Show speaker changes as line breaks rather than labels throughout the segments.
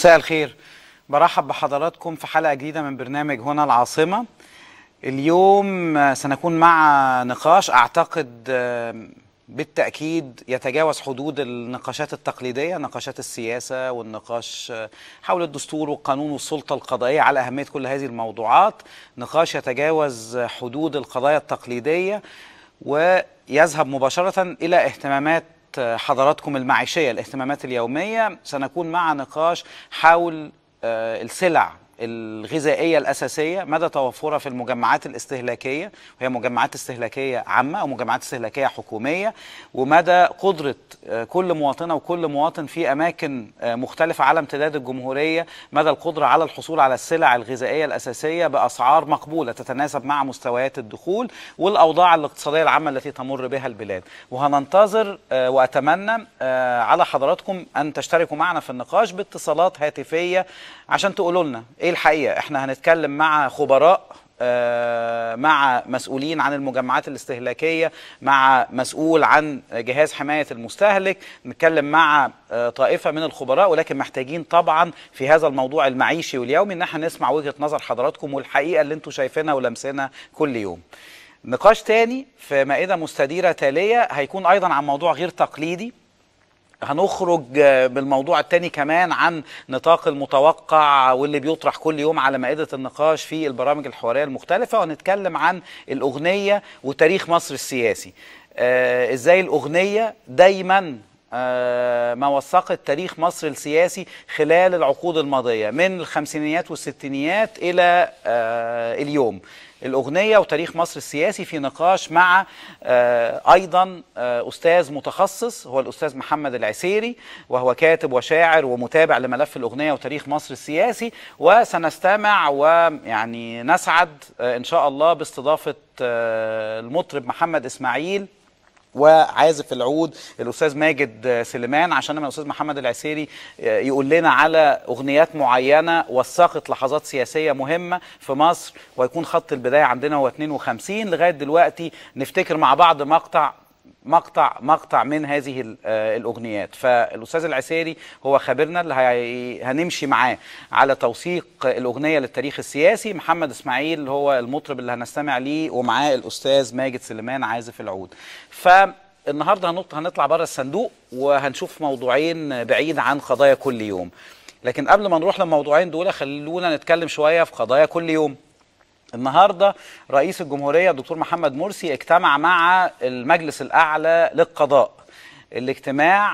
مساء الخير. برحب بحضراتكم في حلقة جديدة من برنامج هنا العاصمة. اليوم سنكون مع نقاش أعتقد بالتأكيد يتجاوز حدود النقاشات التقليدية، نقاشات السياسة والنقاش حول الدستور والقانون والسلطة القضائية على أهمية كل هذه الموضوعات. نقاش يتجاوز حدود القضايا التقليدية ويذهب مباشرة إلى اهتمامات حضراتكم المعيشية، الاهتمامات اليومية. سنكون مع نقاش حول السلع الغذائية الأساسية، مدى توفرها في المجمعات الاستهلاكية، وهي مجمعات استهلاكية عامة أو مجمعات استهلاكية حكومية، ومدى قدرة كل مواطنة وكل مواطن في أماكن مختلفة على امتداد الجمهورية، مدى القدرة على الحصول على السلع الغذائية الأساسية بأسعار مقبولة تتناسب مع مستويات الدخول والأوضاع الاقتصادية العامة التي تمر بها البلاد. وهننتظر وأتمنى على حضراتكم أن تشتركوا معنا في النقاش باتصالات هاتفية عشان تقولوا لنا ايه الحقيقة. احنا هنتكلم مع خبراء، مع مسؤولين عن المجمعات الاستهلاكية، مع مسؤول عن جهاز حماية المستهلك، نتكلم مع طائفة من الخبراء، ولكن محتاجين طبعا في هذا الموضوع المعيشي واليومي ان احنا نسمع وجهة نظر حضراتكم والحقيقة اللي انتم شايفينها ولمسينها كل يوم. نقاش تاني في مائدة مستديرة تالية هيكون ايضا عن موضوع غير تقليدي. هنخرج بالموضوع التاني كمان عن نطاق المتوقع واللي بيطرح كل يوم على مائدة النقاش في البرامج الحوارية المختلفة، وهنتكلم عن الأغنية وتاريخ مصر السياسي. ازاي الأغنية دايما ما وثقت تاريخ مصر السياسي خلال العقود الماضية من الخمسينيات والستينيات إلى اليوم. الأغنية وتاريخ مصر السياسي في نقاش مع أيضا أستاذ متخصص، هو الأستاذ محمد العسيري، وهو كاتب وشاعر ومتابع لملف الأغنية وتاريخ مصر السياسي. وسنستمع ويعني نسعد إن شاء الله باستضافة المطرب محمد إسماعيل وعازف العود الأستاذ ماجد سليمان، عشان لما الأستاذ محمد العسيري يقول لنا على أغنيات معينة وثقت لحظات سياسية مهمة في مصر، ويكون خط البداية عندنا هو 52 لغاية دلوقتي. نفتكر مع بعض مقطع من هذه الأغنيات. فالأستاذ العسيري هو خبيرنا اللي هنمشي معاه على توثيق الأغنية للتاريخ السياسي. محمد إسماعيل هو المطرب اللي هنستمع ليه، ومعاه الأستاذ ماجد سليمان عازف العود. فالنهارده هنطلع بره الصندوق وهنشوف موضوعين بعيد عن قضايا كل يوم. لكن قبل ما نروح للموضوعين دول خلونا نتكلم شوية في قضايا كل يوم. النهارده رئيس الجمهورية الدكتور محمد مرسي اجتمع مع المجلس الأعلى للقضاء. الاجتماع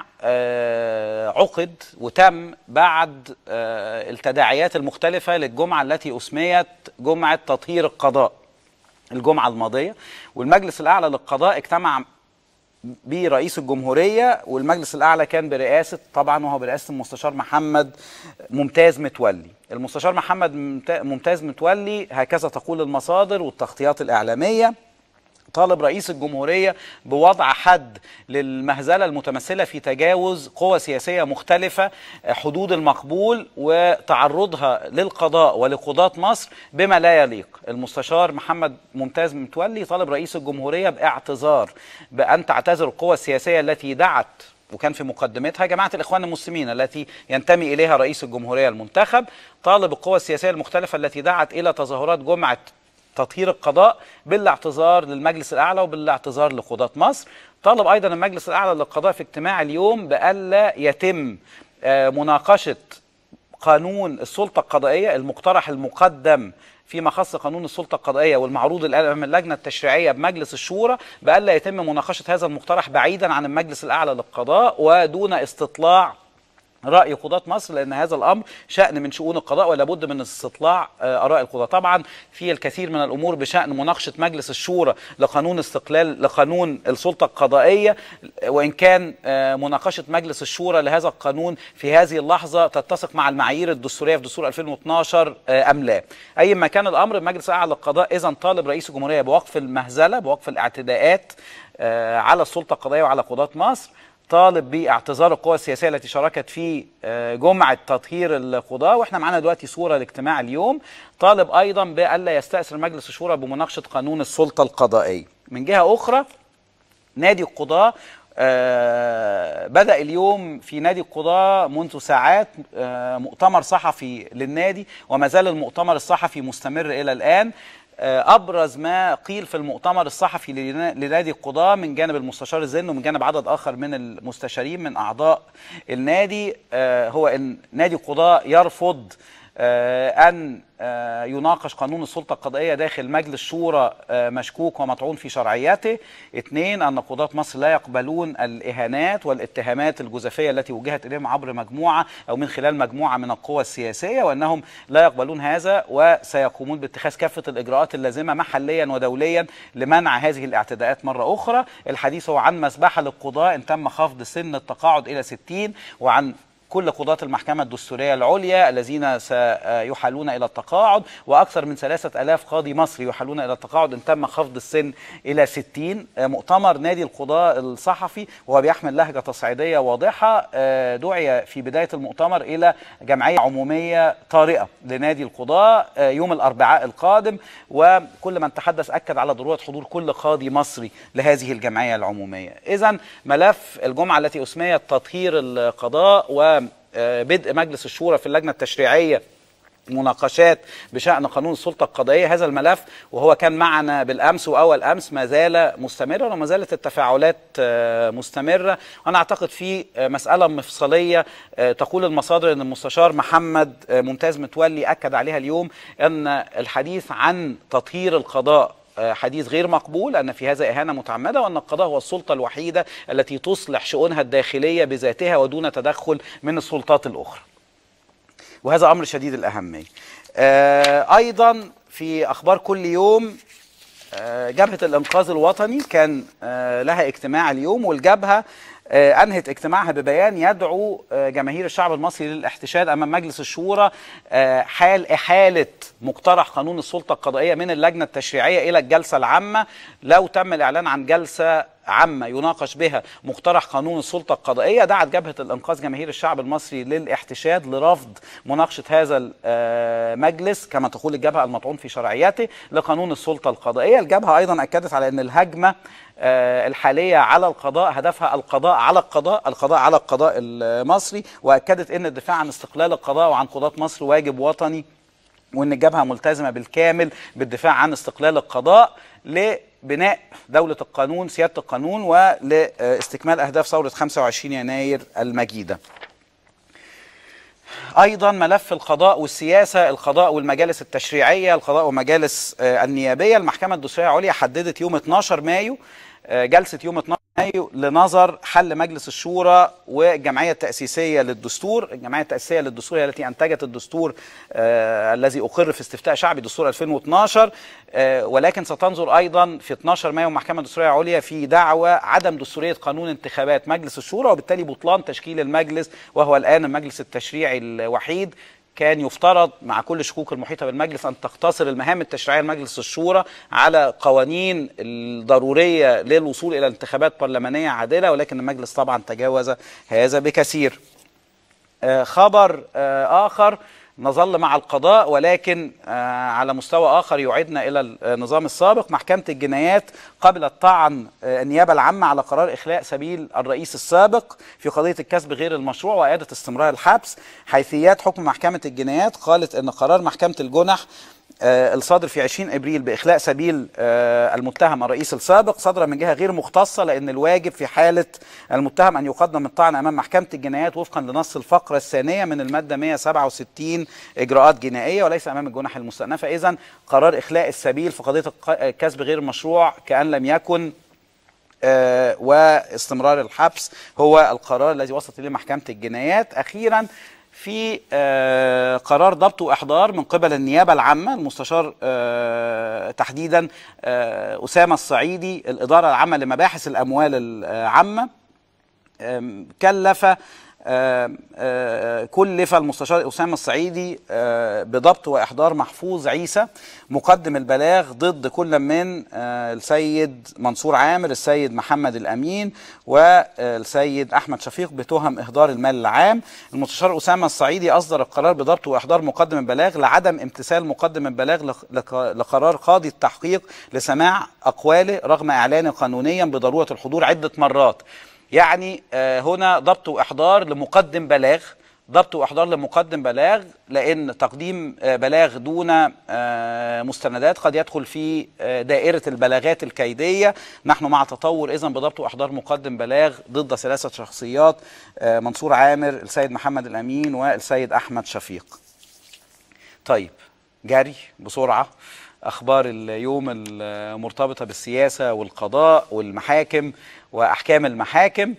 عقد وتم بعد التداعيات المختلفة للجمعة التي أسميت جمعة تطهير القضاء الجمعة الماضية. والمجلس الأعلى للقضاء اجتمع برئيس الجمهورية، والمجلس الأعلى كان برئاسة طبعا وهو برئاسة المستشار محمد ممتاز متولي. المستشار محمد ممتاز متولي هكذا تقول المصادر والتغطيات الإعلامية طالب رئيس الجمهورية بوضع حد للمهزلة المتمثلة في تجاوز قوى سياسية مختلفة حدود المقبول وتعرضها للقضاء ولقضاة مصر بما لا يليق. المستشار محمد ممتاز متولي طالب رئيس الجمهورية باعتذار، بأن تعتذر القوى السياسية التي دعت، وكان في مقدمتها جماعة الإخوان المسلمين التي ينتمي إليها رئيس الجمهورية المنتخب، طالب القوى السياسية المختلفة التي دعت إلى تظاهرات جمعة تطهير القضاء بالاعتذار للمجلس الأعلى وبالاعتذار لقضاة مصر. طالب أيضا المجلس الأعلى للقضاء في اجتماع اليوم بألا يتم مناقشة قانون السلطة القضائية المقترح المقدم فيما خص قانون السلطة القضائية والمعروض الآن أمام اللجنة التشريعية بمجلس الشورى، بألا يتم مناقشة هذا المقترح بعيدا عن المجلس الأعلى للقضاء ودون استطلاع رأي قضاة مصر، لأن هذا الأمر شأن من شؤون القضاء ولا بد من استطلاع آراء القضاة. طبعا في الكثير من الأمور بشأن مناقشة مجلس الشورى لقانون السلطة القضائية، وإن كان مناقشة مجلس الشورى لهذا القانون في هذه اللحظة تتسق مع المعايير الدستورية في دستور 2012 أم لا. أي ما كان الأمر، المجلس الأعلى للقضاء إذن طالب رئيس الجمهورية بوقف المهزلة، بوقف الاعتداءات على السلطة القضائية وعلى قضاة مصر، طالب باعتذار القوى السياسية التي شاركت في جمعة تطهير القضاة، واحنا معانا دلوقتي صورة لاجتماع اليوم. طالب أيضا بألا يستأثر مجلس الشورى بمناقشة قانون السلطة القضائية. من جهة أخرى نادي القضاة بدأ اليوم في نادي القضاء منذ ساعات مؤتمر صحفي للنادي، وما زال المؤتمر الصحفي مستمر إلى الآن. أبرز ما قيل في المؤتمر الصحفي لنادي القضاء من جانب المستشار الزن ومن جانب عدد آخر من المستشارين من أعضاء النادي هو أن نادي القضاء يرفض أن يناقش قانون السلطة القضائية داخل مجلس شورى مشكوك ومطعون في شرعيته. 2، أن قضاة مصر لا يقبلون الإهانات والاتهامات الجزافية التي وجهت إليهم عبر مجموعة أو من خلال مجموعة من القوى السياسية، وأنهم لا يقبلون هذا وسيقومون باتخاذ كافة الإجراءات اللازمة محليا ودوليا لمنع هذه الاعتداءات مرة أخرى. الحديث هو عن مسبحة للقضاء إن تم خفض سن التقاعد إلى 60، وعن كل قضاة المحكمة الدستورية العليا الذين سيحالون إلى التقاعد، وأكثر من 3000 قاضي مصري يحالون إلى التقاعد إن تم خفض السن إلى 60. مؤتمر نادي القضاء الصحفي وهو بيحمل لهجة تصعيدية واضحة دعي في بداية المؤتمر إلى جمعية عمومية طارئة لنادي القضاء يوم الأربعاء القادم، وكل من تحدث أكد على ضرورة حضور كل قاضي مصري لهذه الجمعية العمومية. إذن ملف الجمعة التي أسميت تطهير القضاء وبدء مجلس الشورى في اللجنة التشريعية مناقشات بشأن قانون السلطة القضائية، هذا الملف وهو كان معنا بالأمس وأول أمس ما زال مستمرا وما زالت التفاعلات مستمرة. وأنا أعتقد في مسألة مفصلية تقول المصادر أن المستشار محمد ممتاز متولي أكد عليها اليوم أن الحديث عن تطهير القضاء حديث غير مقبول، أن في هذا إهانة متعمدة، وأن القضاء هو السلطة الوحيدة التي تصلح شؤونها الداخلية بذاتها ودون تدخل من السلطات الأخرى، وهذا أمر شديد الأهمية. أيضا في أخبار كل يوم جبهة الإنقاذ الوطني كان لها اجتماع اليوم، والجبهة أنهت اجتماعها ببيان يدعو جماهير الشعب المصري للاحتشاد أمام مجلس الشورى حال إحالة مقترح قانون السلطة القضائية من اللجنة التشريعية إلى الجلسة العامة. لو تم الإعلان عن جلسة عامة يناقش بها مقترح قانون السلطة القضائية، دعت جبهة الإنقاذ جماهير الشعب المصري للاحتشاد لرفض مناقشة هذا المجلس كما تقول الجبهة المطعون في شرعيته لقانون السلطة القضائية. الجبهة أيضا أكدت على أن الهجمة الحالية على القضاء هدفها القضاء على القضاء المصري، وأكدت أن الدفاع عن استقلال القضاء وعن قضاة مصر واجب وطني، وأن الجبهة ملتزمة بالكامل بالدفاع عن استقلال القضاء لبناء دولة القانون سيادة القانون ولاستكمال أهداف ثورة 25 يناير المجيدة. أيضا ملف القضاء والسياسة، القضاء والمجالس التشريعية، القضاء والمجالس النيابية. المحكمة الدستورية العليا حددت يوم 12 مايو جلسة يوم 12 مايو لنظر حل مجلس الشورى والجمعية التأسيسية للدستور. الجمعية التأسيسية للدستور هي التي أنتجت الدستور الذي أقر في استفتاء شعبي دستور 2012، ولكن ستنظر أيضا في 12 مايو المحكمة الدستورية العليا في دعوى عدم دستورية قانون انتخابات مجلس الشورى وبالتالي بطلان تشكيل المجلس، وهو الآن المجلس التشريعي الوحيد. كان يفترض مع كل الشكوك المحيطة بالمجلس أن تقتصر المهام التشريعية لمجلس الشورى على قوانين الضرورية للوصول إلى انتخابات برلمانية عادلة، ولكن المجلس طبعا تجاوز هذا بكثير. خبر آخر، نظل مع القضاء ولكن على مستوى آخر يعيدنا إلى النظام السابق. محكمة الجنايات قبلت طعن النيابة العامة على قرار إخلاء سبيل الرئيس السابق في قضية الكسب غير المشروع وإعادة استمرار الحبس. حيثيات حكم محكمة الجنايات قالت أن قرار محكمة الجنح الصادر في 20 ابريل باخلاء سبيل المتهم الرئيس السابق صدر من جهه غير مختصه، لان الواجب في حاله المتهم ان يقدم الطعن امام محكمه الجنايات وفقا لنص الفقره الثانيه من الماده 167 اجراءات جنائيه وليس امام الجنح المستأنفه. اذا قرار اخلاء السبيل في قضيه الكسب غير المشروع كأن لم يكن، واستمرار الحبس هو القرار الذي وصلت اليه محكمه الجنايات. اخيرا في قرار ضبط وإحضار من قبل النيابة العامة، المستشار تحديدا أسامة الصعيدي الإدارة العامة لمباحث الأموال العامة كلف المستشار أسامة الصعيدي بضبط وإحضار محفوظ عيسى مقدم البلاغ ضد كل من السيد منصور عامر، السيد محمد الأمين والسيد أحمد شفيق بتهم إهدار المال العام. المستشار أسامة الصعيدي أصدر القرار بضبط وإحضار مقدم البلاغ لعدم امتثال مقدم البلاغ لقرار قاضي التحقيق لسماع أقواله رغم إعلانه قانونيا بضرورة الحضور عدة مرات. يعني هنا ضبط وإحضار لمقدم بلاغ، ضبط وإحضار لمقدم بلاغ، لأن تقديم بلاغ دون مستندات قد يدخل في دائرة البلاغات الكيدية. نحن مع تطور إذن بضبط وإحضار مقدم بلاغ ضد 3 شخصيات، منصور عامر، السيد محمد الأمين، والسيد أحمد شفيق. طيب جري بسرعة أخبار اليوم المرتبطة بالسياسة والقضاء والمحاكم وأحكام المحاكم.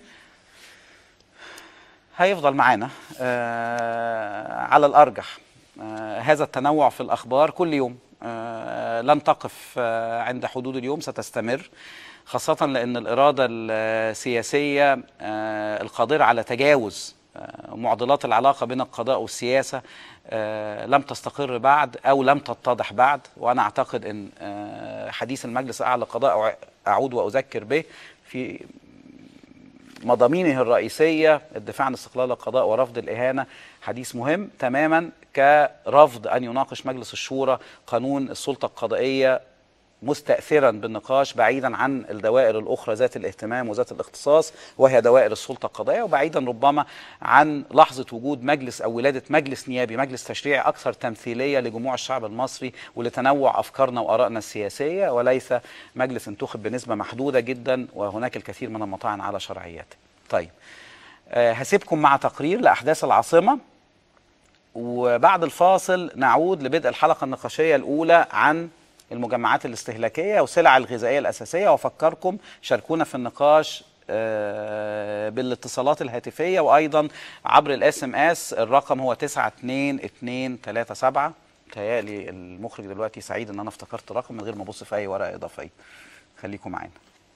هيفضل معانا على الأرجح هذا التنوع في الأخبار كل يوم، لن تقف عند حدود اليوم، ستستمر، خاصة لأن الإرادة السياسية القادرة على تجاوز معضلات العلاقة بين القضاء والسياسة لم تستقر بعد أو لم تتضح بعد. وأنا أعتقد أن حديث المجلس الأعلى للقضاء، أعود وأذكر به، في مضامينه الرئيسية الدفاع عن استقلال القضاء ورفض الإهانة، حديث مهم تماما كرفض أن يناقش مجلس الشورى قانون السلطة القضائية مستأثرا بالنقاش، بعيدا عن الدوائر الأخرى ذات الاهتمام وذات الاختصاص وهي دوائر السلطة القضائية، وبعيدا ربما عن لحظة وجود مجلس أو ولادة مجلس نيابي، مجلس تشريعي أكثر تمثيلية لجموع الشعب المصري ولتنوع أفكارنا وآرائنا السياسية، وليس مجلس انتخب بنسبة محدودة جدا وهناك الكثير من المطاعن على شرعيته. طيب هسيبكم مع تقرير لأحداث العاصمة، وبعد الفاصل نعود لبدء الحلقة النقاشية الأولى عن المجمعات الاستهلاكية والسلع الغذائية الأساسية. وأفكركم شاركونا في النقاش بالاتصالات الهاتفية وأيضا عبر الSMS، الرقم هو 92237. متهيألي المخرج دلوقتي سعيد أن أنا افتكرت الرقم من غير ما أبص في أي ورقة إضافية. خليكم معانا.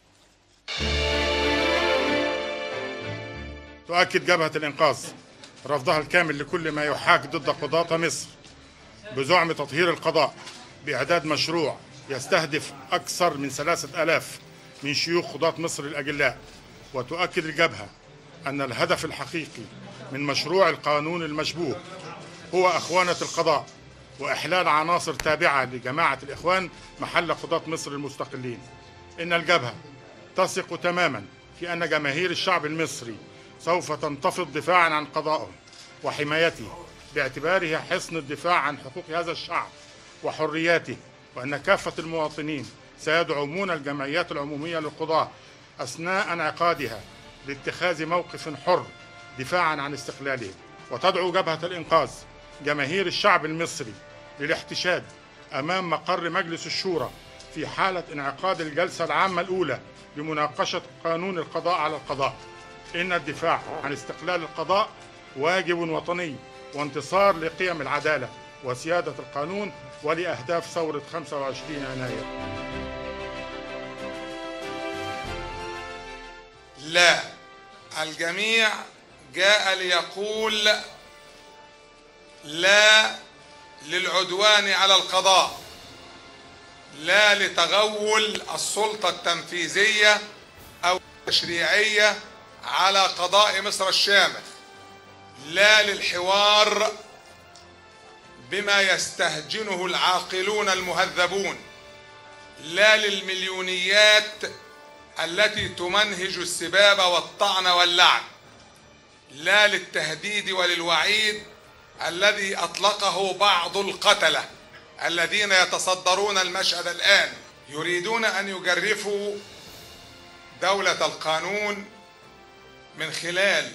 تؤكد جبهة الإنقاذ رفضها الكامل لكل ما يحاك ضد قضاة مصر بزعم تطهير القضاء بإعداد مشروع يستهدف أكثر من 3000 من شيوخ قضاة مصر الأجلاء. وتؤكد الجبهة أن الهدف الحقيقي من مشروع القانون المشبوه هو أخوانة القضاء وإحلال عناصر تابعة لجماعة الإخوان محل قضاة مصر المستقلين. إن الجبهة تثق تماما في أن جماهير الشعب المصري سوف تنتفض دفاعا عن قضائه وحمايته باعتباره حصن الدفاع عن حقوق هذا الشعب وحرياته، وأن كافة المواطنين سيدعمون الجمعيات العمومية للقضاة أثناء انعقادها لاتخاذ موقف حر دفاعا عن استقلالهم. وتدعو جبهة الإنقاذ جماهير الشعب المصري للاحتشاد أمام مقر مجلس الشورى في حالة انعقاد الجلسة العامة الأولى لمناقشة قانون القضاء على القضاء. إن الدفاع عن استقلال القضاء واجب وطني وانتصار لقيم العدالة وسيادة القانون ولأهداف ثورة 25 يناير.
لا، الجميع جاء ليقول لا للعدوان على القضاء، لا لتغول السلطة التنفيذية أو التشريعية على قضاء مصر الشامل، لا للحوار بما يستهجنه العاقلون المهذبون، لا للمليونيات التي تمنهج السباب والطعن واللعن، لا للتهديد وللوعيد الذي أطلقه بعض القتلة الذين يتصدرون المشهد الآن، يريدون أن يجرفوا دولة القانون من خلال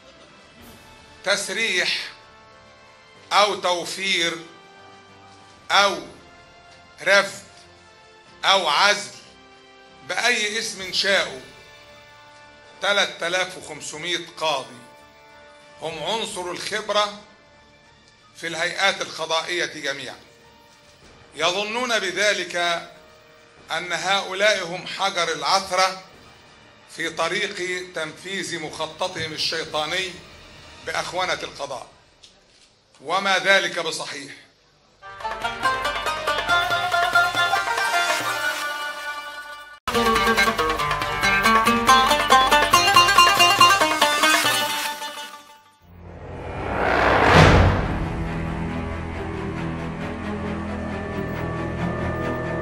تسريح أو توفير أو رفض أو عزل بأي اسم شاءوا 3500 قاضي هم عنصر الخبرة في الهيئات القضائية جميعا، يظنون بذلك أن هؤلاء هم حجر العثرة في طريق تنفيذ مخططهم الشيطاني بأخوانة القضاء، وما ذلك بصحيح.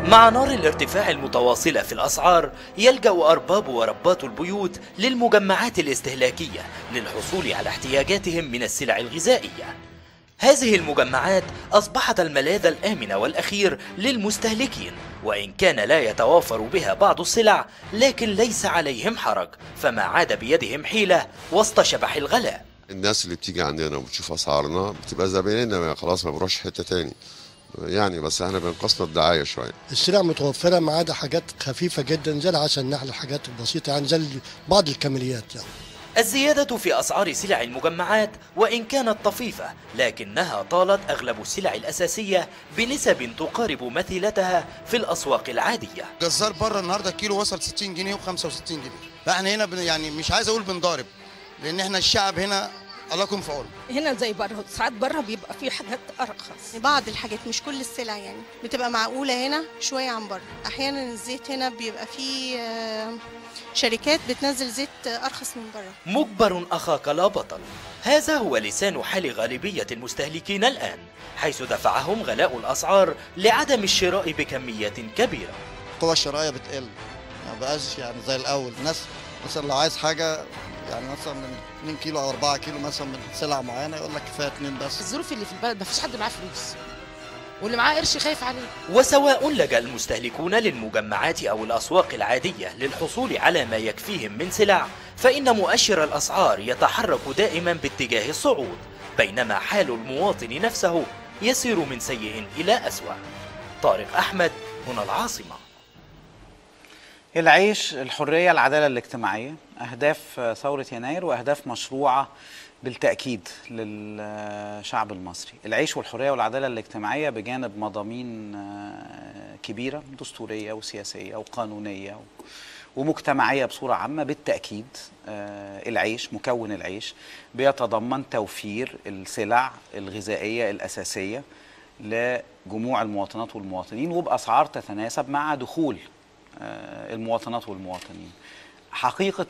مع نار الارتفاع المتواصلة في الأسعار، يلجأ أرباب وربات البيوت للمجمعات الاستهلاكية للحصول على احتياجاتهم من السلع الغذائية. هذه المجمعات أصبحت الملاذ الآمن والأخير للمستهلكين، وإن كان لا يتوافر بها بعض السلع، لكن ليس عليهم حرج، فما عاد بيدهم حيلة وسط شبح الغلاء.
الناس اللي بتيجي عندنا وبتشوف أسعارنا بتبقى زبايننا، خلاص ما بروحش حتة تاني يعني، بس احنا بنقصنا الدعاية شوية.
السلع متوفرة ما عدا حاجات خفيفة جدا زي العسل النحل، الحاجات البسيطة يعني زي بعض الكماليات يعني.
الزيادة في أسعار سلع المجمعات وإن كانت طفيفة، لكنها طالت أغلب السلع الأساسية بنسب تقارب مثيلتها في الأسواق العادية.
جزار بره النهارده الكيلو وصل 60 جنيه و65 جنيه، فاحنا هنا يعني مش عايز أقول بنضارب، لأن احنا الشعب هنا الله يكون في عونه.
هنا زي بره، ساعات بره بيبقى في حاجات ارخص،
بعض الحاجات مش كل السلع يعني بتبقى معقوله هنا شويه عن بره. احيانا الزيت هنا بيبقى فيه شركات بتنزل زيت ارخص من بره.
مجبر اخاك لا بطل، هذا هو لسان حال غالبيه المستهلكين الان، حيث دفعهم غلاء الاسعار لعدم الشراء بكميات كبيره.
القوة الشرائية بتقل، ما بقاش يعني زي الاول. الناس مثلا لو عايز حاجه يعني مثلا من 2 كيلو او 4 كيلو مثلا من سلعه معينه يقول لك كفايه 2 بس.
الظروف اللي في البلد مفيش حد معاه فلوس، واللي معاه قرش خايف عليه.
وسواء لجأ المستهلكون للمجمعات أو الأسواق العادية للحصول على ما يكفيهم من سلع، فإن مؤشر الأسعار يتحرك دائما باتجاه الصعود، بينما حال المواطن نفسه يسير من سيء إلى أسوأ. طارق أحمد، هنا العاصمة.
العيش، الحرية، العدالة الاجتماعية، أهداف ثورة يناير وأهداف مشروعة بالتأكيد للشعب المصري. العيش والحرية والعدالة الاجتماعية بجانب مضامين كبيرة دستورية وسياسية وقانونية ومجتمعية بصورة عامة. بالتأكيد العيش، مكون العيش بيتضمن توفير السلع الغذائية الأساسية لجموع المواطنات والمواطنين وبأسعار تتناسب مع دخول المواطنات والمواطنين. حقيقة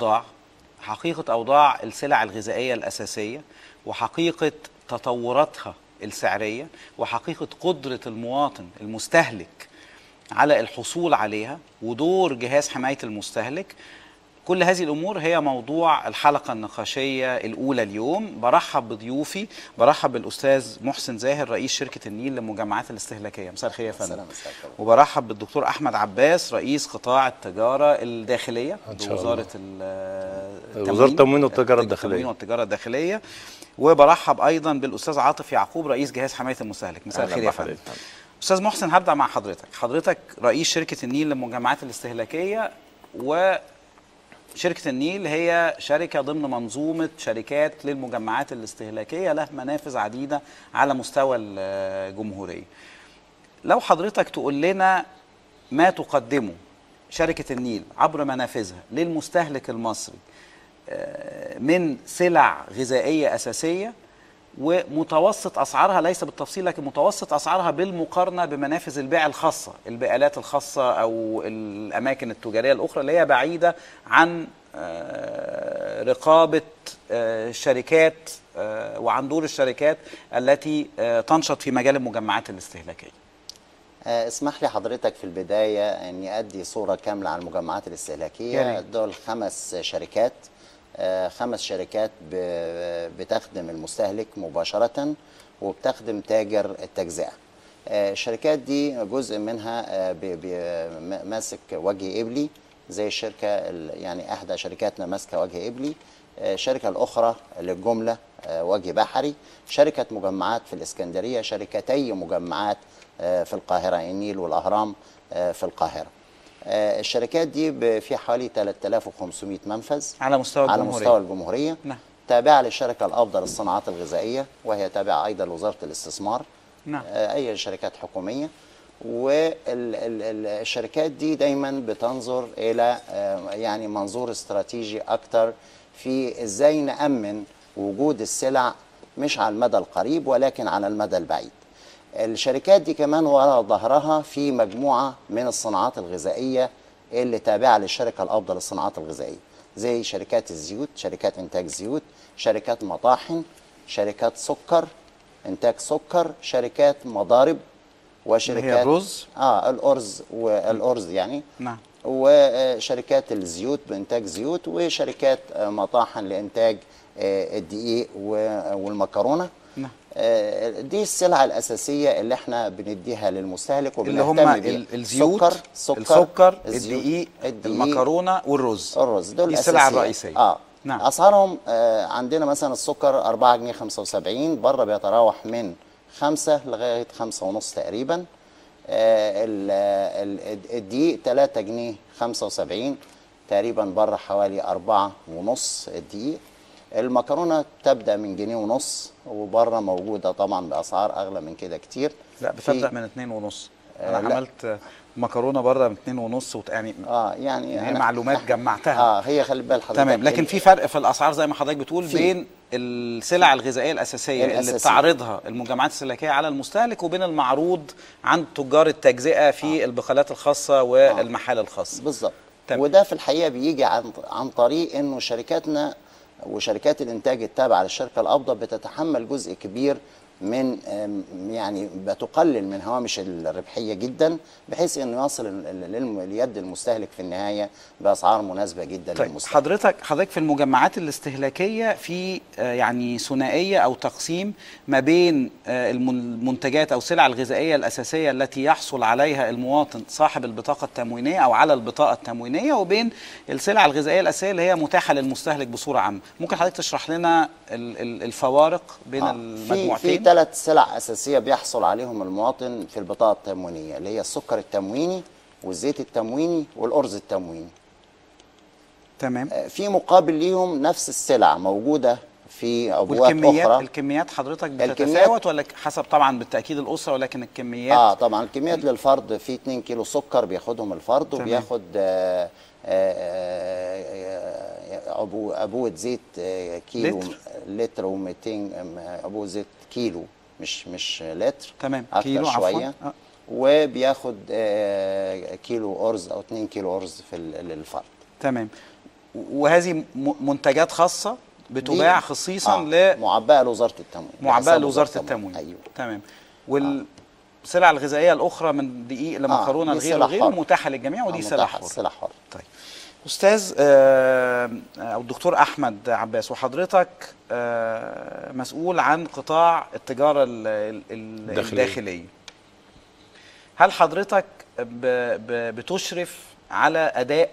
أوضاع السلع الغذائية الأساسية، وحقيقة تطوراتها السعرية، وحقيقة قدرة المواطن المستهلك على الحصول عليها، ودور جهاز حماية المستهلك. كل هذه الأمور هي موضوع الحلقة النقاشية الأولى اليوم. برحب بضيوفي، برحب بالأستاذ محسن زاهر رئيس شركة النيل للمجمعات الاستهلاكية. مساء الخير يا فندم. وبرحب بالدكتور أحمد عباس رئيس قطاع التجارة الداخلية بوزارة
التموين
والتجارة الداخلية. وبرحب أيضا بالأستاذ عاطف يعقوب رئيس جهاز حماية المستهلك. مساء الخير يا فندم. أستاذ محسن، هبدأ مع حضرتك رئيس شركة النيل للمجمعات الاستهلاكية، شركة النيل هي شركة ضمن منظومة شركات للمجمعات الاستهلاكية لها منافذ عديدة على مستوى الجمهورية. لو حضرتك تقول لنا ما تقدمه شركة النيل عبر منافذها للمستهلك المصري من سلع غذائية أساسية، ومتوسط أسعارها، ليس بالتفصيل لكن متوسط أسعارها بالمقارنة بمنافذ البيع الخاصة، البقالات الخاصة أو الأماكن التجارية الأخرى اللي هي بعيدة عن رقابة الشركات وعن دور الشركات التي تنشط في مجال المجمعات الاستهلاكية.
اسمح لي حضرتك في البداية أني أدي صورة كاملة عن المجمعات الاستهلاكية. دول 5 شركات، 5 شركات بتخدم المستهلك مباشرة وبتخدم تاجر التجزئة. الشركات دي جزء منها ماسك وجه إبلي زي الشركة، يعني إحدى شركاتنا ماسكة وجه إبلي، الشركة الأخرى للجملة وجه بحري، شركة مجمعات في الإسكندرية، شركتي مجمعات في القاهرة، النيل والأهرام في القاهرة. الشركات دي في حوالي 3500 منفذ على مستوى الجمهورية.
نعم.
تابعة للشركة الأفضل الصناعات الغذائية، وهي تابعة أيضا لوزارة الاستثمار.
نعم.
أي شركات حكومية. والشركات دي دايما بتنظر إلى يعني منظور استراتيجي أكتر في إزاي نأمن وجود السلع مش على المدى القريب ولكن على المدى البعيد. الشركات دي كمان وراء ظهرها في مجموعة من الصناعات الغذائية اللي تابعة للشركة الأفضل للصناعات الغذائية، زي شركات الزيوت، شركات إنتاج زيوت، شركات مطاحن، شركات سكر، إنتاج سكر، شركات مضارب، وشركات
هي الرز
الأرز يعني.
نعم.
وشركات الزيوت بإنتاج زيوت، وشركات مطاحن لإنتاج الدقيق والمكرونة.
نعم.
دي السلعة الأساسية اللي احنا بنديها للمستهلك
اللي هم الزيوت، السكر، الدقيق، المكرونة والرز.
دول
دي السلع الرئيسية.
نعم. أسعارهم عندنا مثلا السكر 4 جنيه 75، بره بيتراوح من 5 لغاية 5.5 تقريبا. الدقيق 3 جنيه 75 تقريبا، بره حوالي 4.5 الدقيق. المكرونة تبدأ من 1.5 جنيه، وبره موجودة طبعا بأسعار أغلى من كده كتير.
لا، بتبدأ من 2.5. أنا عملت مكرونة بره من 2.5 يعني هي معلومات جمعتها.
هي خلي بال حضرتك.
تمام. لكن في فرق في الأسعار زي ما حضرتك بتقول بين السلع الغذائية الأساسية اللي بتعرضها المجمعات الاستهلاكية على المستهلك، وبين المعروض عند تجار التجزئة في البقالات الخاصة والمحال الخاصة.
بالظبط. وده في الحقيقة بيجي عن طريق إنه شركاتنا وشركات الإنتاج التابعة للشركة القابضة بتتحمل جزء كبير من يعني بتقلل من هوامش الربحية جدا، بحيث انه يصل ليد المستهلك في النهاية بأسعار مناسبة جدا للمستهلك.
حضرتك في المجمعات الاستهلاكية في يعني ثنائية او تقسيم ما بين المنتجات او السلع الغذائية الأساسية التي يحصل عليها المواطن صاحب البطاقة التموينية او على البطاقة التموينية، وبين السلع الغذائية الأساسية اللي هي متاحة للمستهلك بصورة عامة. ممكن حضرتك تشرح لنا الفوارق بين المجموعتين؟
في 3 سلع أساسية بيحصل عليهم المواطن في البطاقة التموينية، اللي هي السكر التمويني والزيت التمويني والأرز التمويني.
تمام.
في مقابل ليهم نفس السلع موجودة في أبواب أخرى.
الكميات حضرتك بتتفاوت ولا حسب طبعا بالتأكيد الأسرة، ولكن الكميات
طبعا الكميات للفرد في 2 كيلو سكر بياخدهم الفرد. تمام. وبياخد أبوة زيت كيلو لتر و200 أبوة زيت كيلو مش لتر.
تمام.
كيلو شوية. وبياخد كيلو أرز أو 2 كيلو أرز للفرد.
تمام. وهذه منتجات خاصة بتباع خصيصا
معبأة لوزارة التموين.
معبأة لوزارة التموين.
أيوه.
تمام. والسلع الغذائية الأخرى من دقيق لمكرونة لغيره متاحة للجميع، ودي سلع حرة.
سلع حرة.
طيب أستاذ أو الدكتور أحمد عباس، وحضرتك مسؤول عن قطاع التجارة الداخلية، هل حضرتك بتشرف على أداء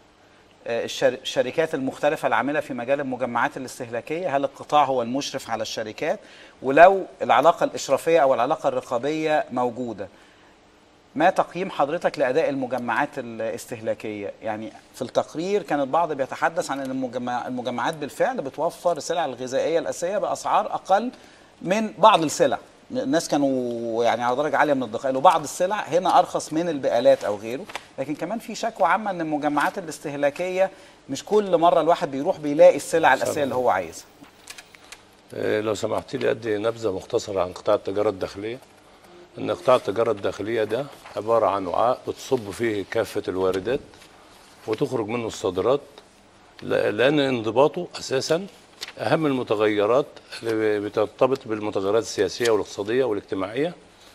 الشركات المختلفة العاملة في مجال المجمعات الاستهلاكية؟ هل القطاع هو المشرف على الشركات؟ ولو العلاقة الإشرافية أو العلاقة الرقابية موجودة، ما تقييم حضرتك لأداء المجمعات الاستهلاكية؟ يعني في التقرير كان البعض بيتحدث عن أن المجمعات بالفعل بتوفر السلع الغذائية الأساسية بأسعار أقل من بعض السلع. الناس كانوا يعني على درجة عالية من الدقائق، وبعض السلع هنا أرخص من البقالات أو غيره. لكن كمان في شكوى عامة أن المجمعات الاستهلاكية مش كل مرة الواحد بيروح بيلاقي السلع الأساسية اللي هو عايزها.
لو سمحتي لي أدي نبذة مختصرة عن قطاع التجارة الداخلية. إن قطاع التجارة الداخلية ده عبارة عن وعاء بتصب فيه كافة الواردات وتخرج منه الصادرات، لأن انضباطه أساساً أهم المتغيرات اللي بترتبط بالمتغيرات السياسية والاقتصادية والاجتماعية.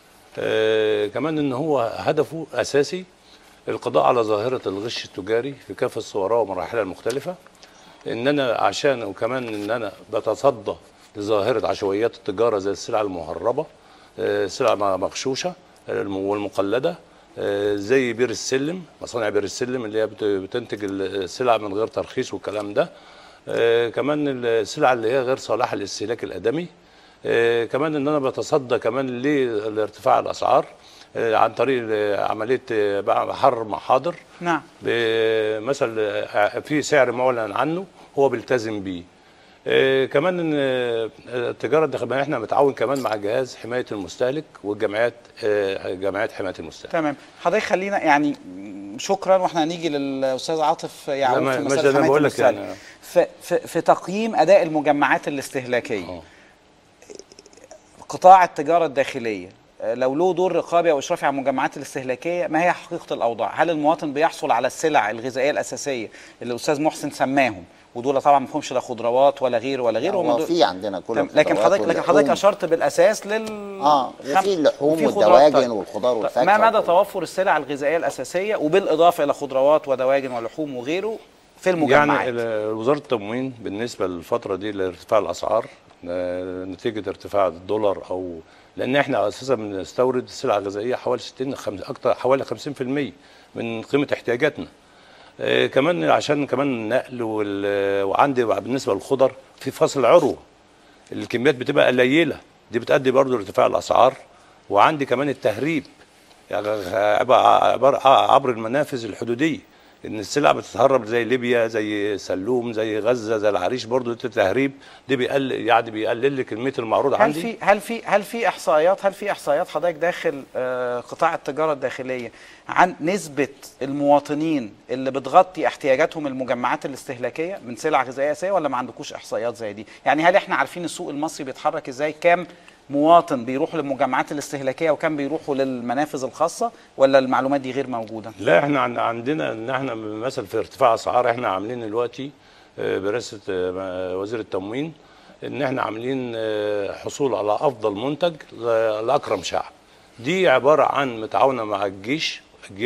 كمان إن هو هدفه أساسي القضاء على ظاهرة الغش التجاري في كافة صورها ومراحلها المختلفة. إن أنا عشان وكمان إن أنا بتصدى لظاهرة عشوائيات التجارة زي السلع المهربة، سلع مغشوشة والمقلدة، زي بير السلم، مصانع بير السلم اللي هي بتنتج السلع من غير ترخيص والكلام ده. كمان السلع اللي هي غير صالحة للاستهلاك الآدمي. كمان ان انا بتصدى كمان لارتفاع الاسعار عن طريق عمليه حر محاضر.
نعم.
مثلا في سعر معلن عنه هو بيلتزم بيه. كمان ان التجاره الداخليه احنا متعاون كمان مع جهاز حمايه المستهلك والجمعيات، جمعيات حمايه المستهلك.
تمام. حضرتك خلينا يعني شكرا، واحنا هنيجي للاستاذ عاطف يعود في مساله حمايه المستهلك. يعني في تقييم اداء المجمعات الاستهلاكيه، قطاع التجاره الداخليه لو له دور رقابي او اشرافي على المجمعات الاستهلاكيه، ما هي حقيقه الاوضاع؟ هل المواطن بيحصل على السلع الغذائيه الاساسيه اللي الاستاذ محسن سماهم ودول طبعا ما فيهمش لا خضروات ولا غير ولا غير.
هو في عندنا كل
لكن حضرتك اشرت بالاساس
وفي اللحوم والدواجن والخضار والفاكهه.
ما مدى توفر السلع الغذائيه الاساسيه وبالاضافه الى خضروات ودواجن ولحوم وغيره في المجمعات؟
يعني وزاره التموين بالنسبه للفتره دي لارتفاع الاسعار نتيجه ارتفاع الدولار، او لان احنا اساسا بنستورد السلع الغذائيه حوالي 50% من قيمه احتياجاتنا. كمان عشان كمان النقل وعندي بالنسبه للخضر في فصل عروه الكميات بتبقى قليله، دي بتؤدي برضه لارتفاع الاسعار. وعندي كمان التهريب يعني عبر المنافذ الحدوديه، ان السلع بتتهرب زي ليبيا زي سلوم زي غزه زي العريش، برضه التهريب دي بيقلل لي كميه المعروض عندي.
هل في احصائيات حضرتك داخل قطاع التجاره الداخليه عن نسبه المواطنين اللي بتغطي احتياجاتهم المجمعات الاستهلاكيه من سلع غذائيه اساسيه، ولا ما عندكوش احصائيات زي دي؟ يعني هل احنا عارفين السوق المصري بيتحرك ازاي؟ كام مواطن بيروحوا للمجمعات الاستهلاكيه وكم بيروحوا للمنافذ الخاصه، ولا المعلومات دي غير موجوده؟
لا، احنا عندنا ان احنا مثلا في ارتفاع اسعار احنا عاملين دلوقتي برئاسه وزير التموين ان احنا عاملين حصول على افضل منتج لاكرم شعب. دي عباره عن متعاونه مع الجيش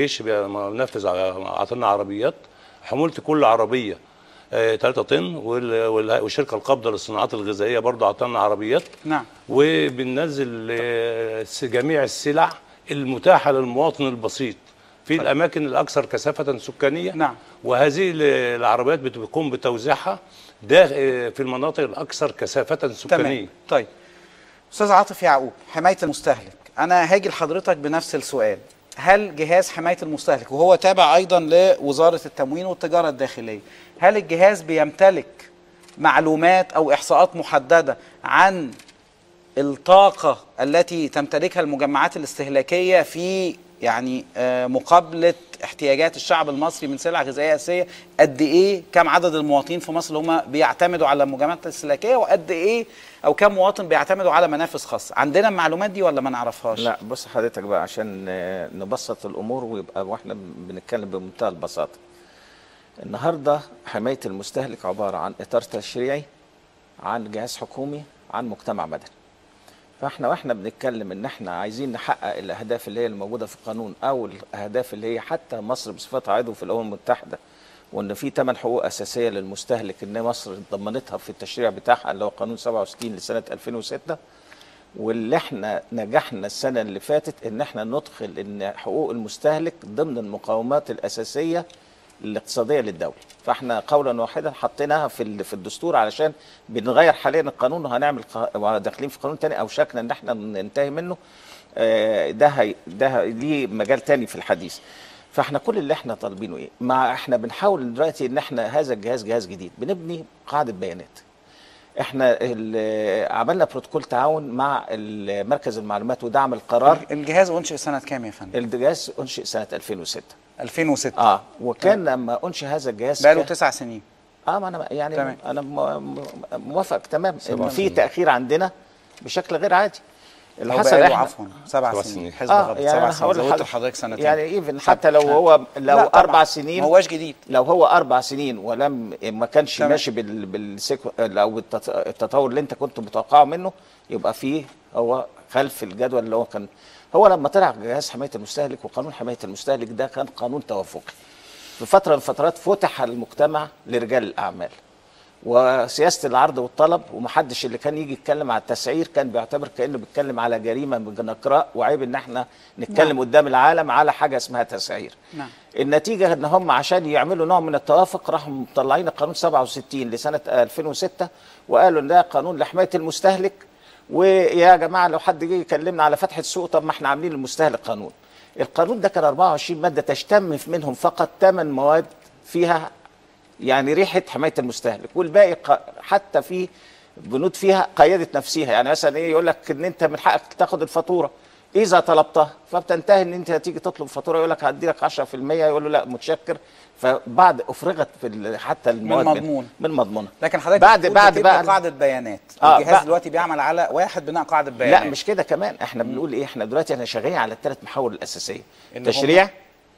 بينفذ عطلنا عربيات، حموله كل عربيه 3 طن، والشركه القابضه للصناعات الغذائيه برضه عطلنا عربيات.
نعم.
وبننزل جميع السلع المتاحه للمواطن البسيط في الاماكن الاكثر كثافه سكانيه.
نعم.
وهذه العربيات بتقوم بتوزيعها في المناطق الاكثر كثافه سكانيه.
تمام. طيب استاذ عاطف يعقوب، حمايه المستهلك، انا هاجي لحضرتك بنفس السؤال. هل جهاز حمايه المستهلك، وهو تابع ايضا لوزاره التموين والتجاره الداخليه، هل الجهاز بيمتلك معلومات او احصاءات محدده عن الطاقه التي تمتلكها المجمعات الاستهلاكيه في يعني مقابله احتياجات الشعب المصري من سلع غذائيه اساسيه؟ قد ايه، كم عدد المواطنين في مصر اللي هم بيعتمدوا على المجمعات الاستهلاكيه، وقد ايه او كم مواطن بيعتمدوا على منافذ خاصه؟ عندنا المعلومات دي ولا ما نعرفهاش؟
لا بص حضرتك بقى عشان نبسط الامور ويبقى واحنا بنتكلم بمنتهى البساطه. النهارده حمايه المستهلك عباره عن اطار تشريعي، عن جهاز حكومي، عن مجتمع مدني. واحنا بنتكلم ان احنا عايزين نحقق الاهداف اللي هي الموجوده في القانون، او الاهداف اللي هي حتى مصر بصفتها عضو في الامم المتحده، وان في 8 حقوق اساسيه للمستهلك ان مصر ضمنتها في التشريع بتاعها اللي هو قانون 67 لسنه 2006. واللي احنا نجحنا السنه اللي فاتت ان احنا ندخل ان حقوق المستهلك ضمن المقومات الاساسيه الاقتصاديه للدوله. فاحنا قولا واحدا حطيناها في الدستور علشان بنغير حاليا القانون، وهنعمل داخلين في قانون تاني او شكل ان احنا ننتهي منه. ده ليه مجال تاني في الحديث. فاحنا كل اللي احنا طالبينه ايه؟ احنا بنحاول دلوقتي ان احنا هذا الجهاز جهاز جديد، بنبني قاعده بيانات. احنا عملنا بروتوكول تعاون مع مركز المعلومات ودعم القرار.
الجهاز انشئ سنه كام يا فندم؟
الجهاز انشئ سنه 2006.
2006.
وكان لما انشئ هذا الجهاز
بقاله 9 سنين.
ما انا يعني
تمام.
انا موافق تمام ان في تاخير عندنا بشكل غير عادي.
اللي حصل عفوا 7 سنين حزب غضب.
يعني
7 سنين
زودت
لحضرتك سنتين
يعني ايفن حتى لو هو 4 سنين
ما هوش جديد.
لو هو 4 سنين ما كانش ماشي او التطور اللي انت كنت متوقعه منه، يبقى فيه هو خلف الجدول اللي هو كان. هو لما طلع جهاز حمايه المستهلك وقانون حمايه المستهلك ده كان قانون توافقي. في فتره من الفترات فتح المجتمع لرجال الاعمال وسياسه العرض والطلب، ومحدش اللي كان يجي يتكلم على التسعير كان بيعتبر كانه بيتكلم على جريمه نقراء، وعيب ان احنا نتكلم قدام العالم على حاجه اسمها تسعير. النتيجه ان هم عشان يعملوا نوع من التوافق راحوا مطلعين القانون 67 لسنه 2006 وقالوا ان ده قانون لحمايه المستهلك. ويا جماعه لو حد جه يكلمنا على فتح السوق، طب ما احنا عاملين للمستهلك قانون. القانون ده كان 24 ماده تشتم منهم فقط 8 مواد فيها يعني ريحه حمايه المستهلك، والباقي حتى في بنود فيها قيدت نفسها. يعني مثلا ايه، يقول لك ان انت من حقك تاخد الفاتوره اذا طلبتها، فبتنتهي ان انت تيجي تطلب فاتوره يقول لك هدي لك 10%، يقول له لا متشكر. فبعد افرغت في حتى المواد من مضمونها.
لكن حضرتك بعد بقى قاعده بيانات. الجهاز دلوقتي بيعمل على بناء قاعده بيانات.
لا مش كده كمان، احنا بنقول ايه، احنا دلوقتي شغالين على ال3 محاور الاساسيه: تشريع،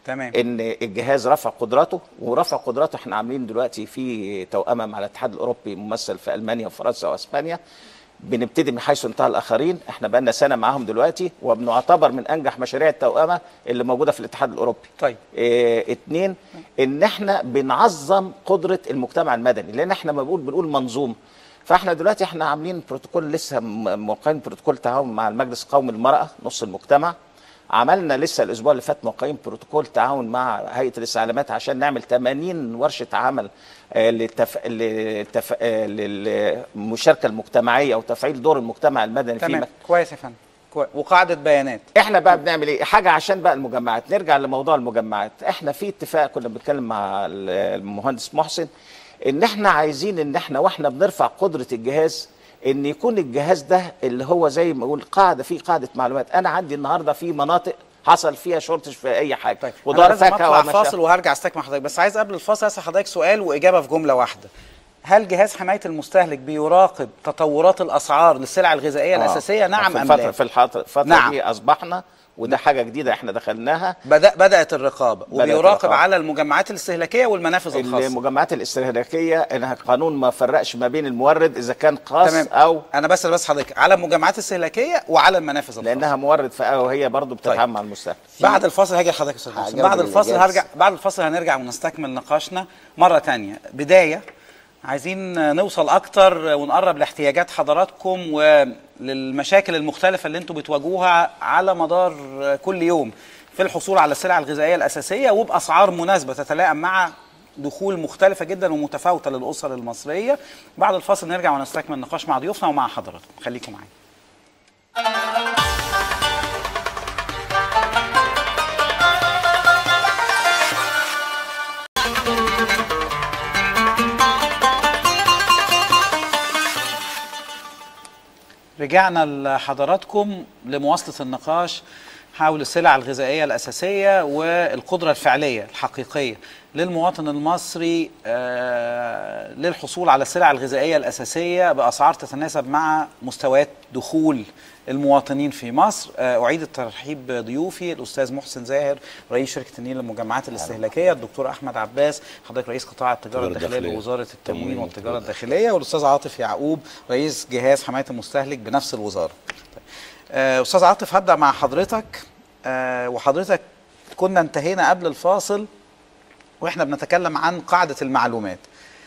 تمام.
ان الجهاز رفع قدراته، ورفع قدراته احنا عاملين دلوقتي في توأمة مع الاتحاد الاوروبي ممثل في المانيا وفرنسا واسبانيا. بنبتدي من حيث انتهى الاخرين، احنا بقالنا سنه معاهم دلوقتي وبنعتبر من انجح مشاريع التوأمه اللي موجوده في الاتحاد الاوروبي.
طيب.
اتنين، ان احنا بنعظم قدره المجتمع المدني، لان احنا ما بنقول منظوم. فاحنا دلوقتي احنا عاملين بروتوكول، لسه موقعين بروتوكول تعاون مع المجلس القومي للمراه نص المجتمع. عملنا لسه الاسبوع اللي فات موقعين بروتوكول تعاون مع هيئه الاستعلامات عشان نعمل 80 ورشه عمل للمشاركه المجتمعيه وتفعيل دور المجتمع المدني.
تمام. كويس يا فندم. وقاعده بيانات.
احنا بقى بنعمل ايه؟ حاجه عشان بقى المجمعات، نرجع لموضوع المجمعات. احنا في اتفاق كنا بنتكلم مع المهندس محسن ان احنا عايزين ان احنا واحنا بنرفع قدره الجهاز ان يكون الجهاز ده اللي هو زي ما اقول قاعده، في قاعده معلومات. انا عندي النهارده في مناطق حصل فيها شورتج في اي حاجه.
طيب.
ودار
لازم
فاكهه
اطلع فاصل وهرجع استكمل حضرتك، بس عايز قبل الفاصل اسال حضرتك سؤال واجابه في جمله واحده. هل جهاز حمايه المستهلك بيراقب تطورات الاسعار للسلع الغذائيه الاساسيه؟ نعم ام لا؟
في الفتره
نعم.
دي اصبحنا، وده حاجه جديده احنا دخلناها،
بدات الرقابه وبيراقب على المجمعات الاستهلاكيه والمنافذ الخاصه.
المجمعات الاستهلاكيه انها قانون ما فرقش ما بين المورد اذا كان خاص
تمام.
او
انا بس حضرتك على المجمعات الاستهلاكيه وعلى المنافذ الخاصه
لانها مورد وهي برضه بتتعامل
طيب.
مع المستهلك.
بعد الفاصل هاجي لحضرتك يا استاذ محسن. بعد الفاصل هنرجع ونستكمل نقاشنا مره ثانيه. بدايه عايزين نوصل اكتر ونقرب لاحتياجات حضراتكم وللمشاكل المختلفه اللي انتم بتواجهوها على مدار كل يوم في الحصول على السلع الغذائيه الاساسيه وباسعار مناسبه تتلائم مع دخول مختلفه جدا ومتفاوته للاسر المصريه. بعد الفاصل نرجع ونستكمل النقاش مع ضيوفنا ومع حضراتكم. خليكم معانا. رجعنا لحضراتكم لمواصلة النقاش حول السلع الغذائية الأساسية والقدرة الفعلية الحقيقية للمواطن المصري للحصول على السلع الغذائية الأساسية بأسعار تتناسب مع مستويات دخول المواطنين في مصر. أعيد الترحيب بضيوفي الأستاذ محسن زاهر رئيس شركة النيل للمجمعات الاستهلاكية، الدكتور أحمد عباس حضرتك رئيس قطاع التجارة الداخلية بوزارة التموين والتجارة الداخلية، والأستاذ عاطف يعقوب رئيس جهاز حماية المستهلك بنفس الوزارة. أستاذ عاطف هبدأ مع حضرتك. وحضرتك كنا انتهينا قبل الفاصل واحنا بنتكلم عن قاعدة المعلومات.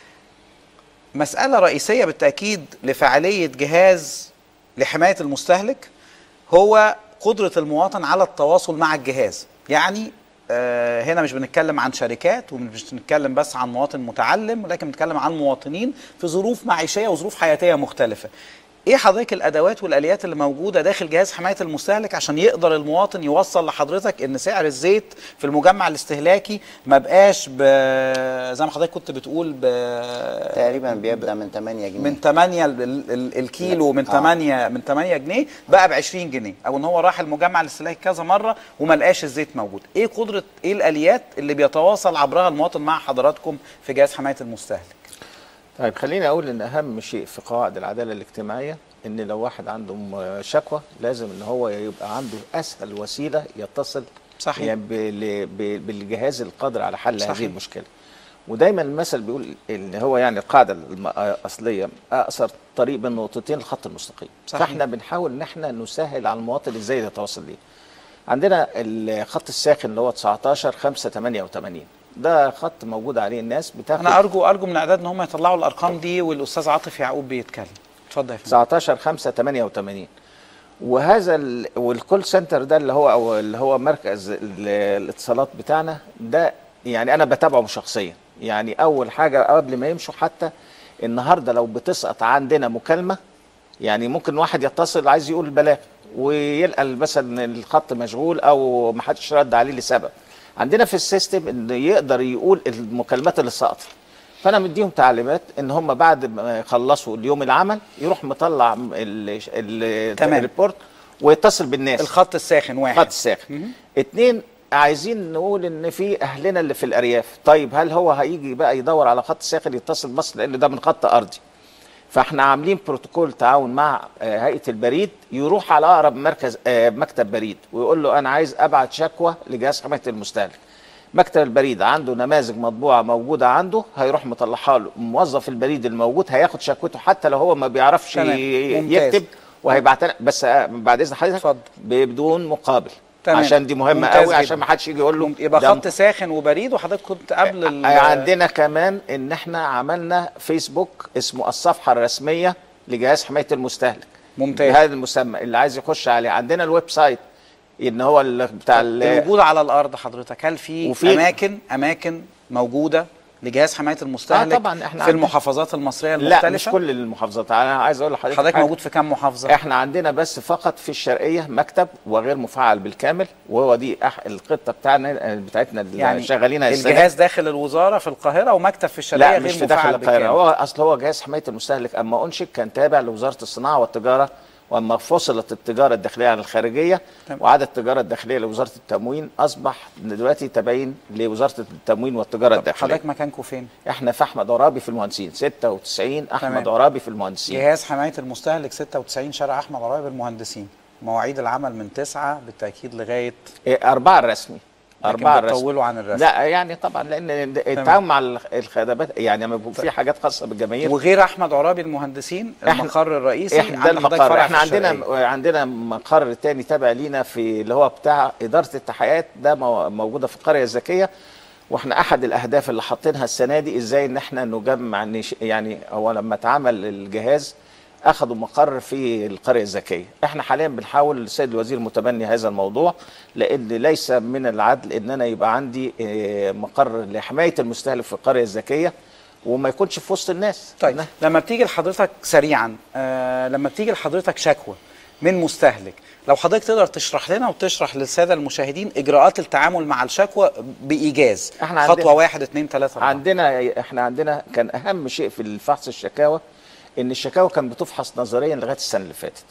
مسألة رئيسية بالتأكيد لفعالية جهاز لحماية المستهلك هو قدرة المواطن على التواصل مع الجهاز. يعني هنا مش بنتكلم عن شركات ومش بنتكلم بس عن مواطن متعلم، ولكن بنتكلم عن مواطنين في ظروف معيشية وظروف حياتية مختلفة. ايه حضرتك الادوات والاليات اللي موجوده داخل جهاز حمايه المستهلك عشان يقدر المواطن يوصل لحضرتك ان سعر الزيت في المجمع الاستهلاكي ما بقاش زي ما حضرتك كنت بتقول
تقريبا بيبدا من 8 جنيه،
من 8 الكيلو من 8 جنيه بقى ب 20 جنيه، او ان هو راح المجمع الاستهلاكي كذا مره وما لقاش الزيت موجود. ايه الاليات اللي بيتواصل عبرها المواطن مع حضراتكم في جهاز حمايه المستهلك؟
طيب خليني اقول ان اهم شيء في قواعد العداله الاجتماعيه ان لو واحد عنده شكوى لازم ان هو يبقى عنده اسهل وسيله يتصل
صحيح
يعني بالجهاز القادر على حل هذه المشكله. ودايما المثل بيقول ان هو يعني القاعده الاصليه اقصر طريق بين نقطتين الخط المستقيم. صحيح. فاحنا بنحاول ان احنا نسهل على المواطن ازاي يتواصل ليه. عندنا الخط الساخن اللي هو 19 588 ده خط موجود عليه الناس بتاخد.
انا ارجو من الاعداد ان هم يطلعوا الارقام دي والاستاذ عاطف يعقوب بيتكلم. اتفضل يا فندم.
19 588 وهذا والكول سنتر ده اللي هو مركز الاتصالات بتاعنا ده يعني انا بتابعه شخصيا. يعني اول حاجه قبل ما يمشوا حتى النهارده لو بتسقط عندنا مكالمه يعني ممكن واحد يتصل عايز يقول البلاغ ويلقى مثلا الخط مشغول او ما حدش رد عليه لسبب. عندنا في السيستم ان يقدر يقول المكالمات اللي سقطت. فانا مديهم تعليمات ان هم بعد ما يخلصوا اليوم العمل يروح مطلع الريبورت ويتصل بالناس.
الخط الساخن واحد.
الخط الساخن. 2 عايزين نقول ان في اهلنا اللي في الارياف، طيب هل هو هيجي بقى يدور على خط ساخن يتصل مصر لان ده من خط ارضي. فاحنا عاملين بروتوكول تعاون مع هيئه البريد يروح على اقرب مكتب بريد ويقول له انا عايز ابعت شكوى لجهاز حمايه المستهلك. مكتب البريد عنده نماذج مطبوعه موجوده عنده، هيروح مطلعها له موظف البريد الموجود، هياخد شكوته حتى لو هو ما بيعرفش يكتب، وهيبعتها. بس بعد اذن حضرتك بدون مقابل. تمام. عشان دي مهمه قوي، عشان ما حدش يجي يقول له
يبقى خط ساخن وبريد. وحضرتك كنت قبل
عندنا كمان ان احنا عملنا فيسبوك اسمه الصفحه الرسميه لجهاز حمايه المستهلك.
ممتاز.
بهذا المسمى اللي عايز يخش عليه. عندنا الويب سايت ان هو بتاع
الموجود على الارض. حضرتك هل في اماكن موجوده لجهاز حمايه المستهلك
طبعا احنا
في المحافظات المصريه المختلفه؟
لا مش كل المحافظات. انا عايز اقول لحضرتك
حضرتك موجود في كام محافظه؟
احنا عندنا بس فقط في الشرقيه مكتب وغير مفعل بالكامل، وهو دي الخطه بتاعتنا اللي يعني شغالينها
الجهاز داخل الوزاره في القاهره ومكتب في الشرقيه
لا
غير
مش في داخل القاهره. هو جهاز حمايه المستهلك اما انشئ كان تابع لوزاره الصناعه والتجاره، واما فصلت التجاره الداخليه عن الخارجيه وعادت التجاره الداخليه لوزاره التموين، اصبح دلوقتي تابعين لوزاره التموين والتجاره الداخليه.
حضرتك مكانكم فين؟
احنا في احمد عرابي في المهندسين 96 احمد عرابي في المهندسين.
جهاز حمايه المستهلك 96 شارع احمد عرابي بالمهندسين. مواعيد العمل من 9 بالتاكيد لغايه
4 الرسمي. 4
بتطولوا عن الرسم؟
لا يعني طبعا لان التعاون مع الخدمات يعني لما بيبقى في حاجات خاصه بالجماهير.
وغير احمد عرابي المهندسين المقر الرئيسي
ده المقر. احنا عندنا مقر تاني تابع لينا في اللي هو بتاع اداره التحقيقات، ده موجوده في القريه الذكيه. واحنا احد الاهداف اللي حاطينها السنه دي ازاي ان احنا نجمع يعني هو لما اتعمل الجهاز اخذوا مقر في القريه الذكيه. احنا حاليا بنحاول السيد الوزير متبني هذا الموضوع، لان ليس من العدل ان انا يبقى عندي مقر لحمايه المستهلك في القريه الذكيه وما يكونش في وسط الناس.
طيب لما بتيجي لحضرتك سريعا لما بتيجي لحضرتك شكوى من مستهلك، لو حضرتك تقدر تشرح لنا وتشرح للساده المشاهدين اجراءات التعامل مع الشكوى بايجاز. خطوه 1 2 3 4.
احنا عندنا كان اهم شيء في الفحص الشكاوى ان الشكاوى كان بتفحص نظريا لغايه السنه اللي فاتت.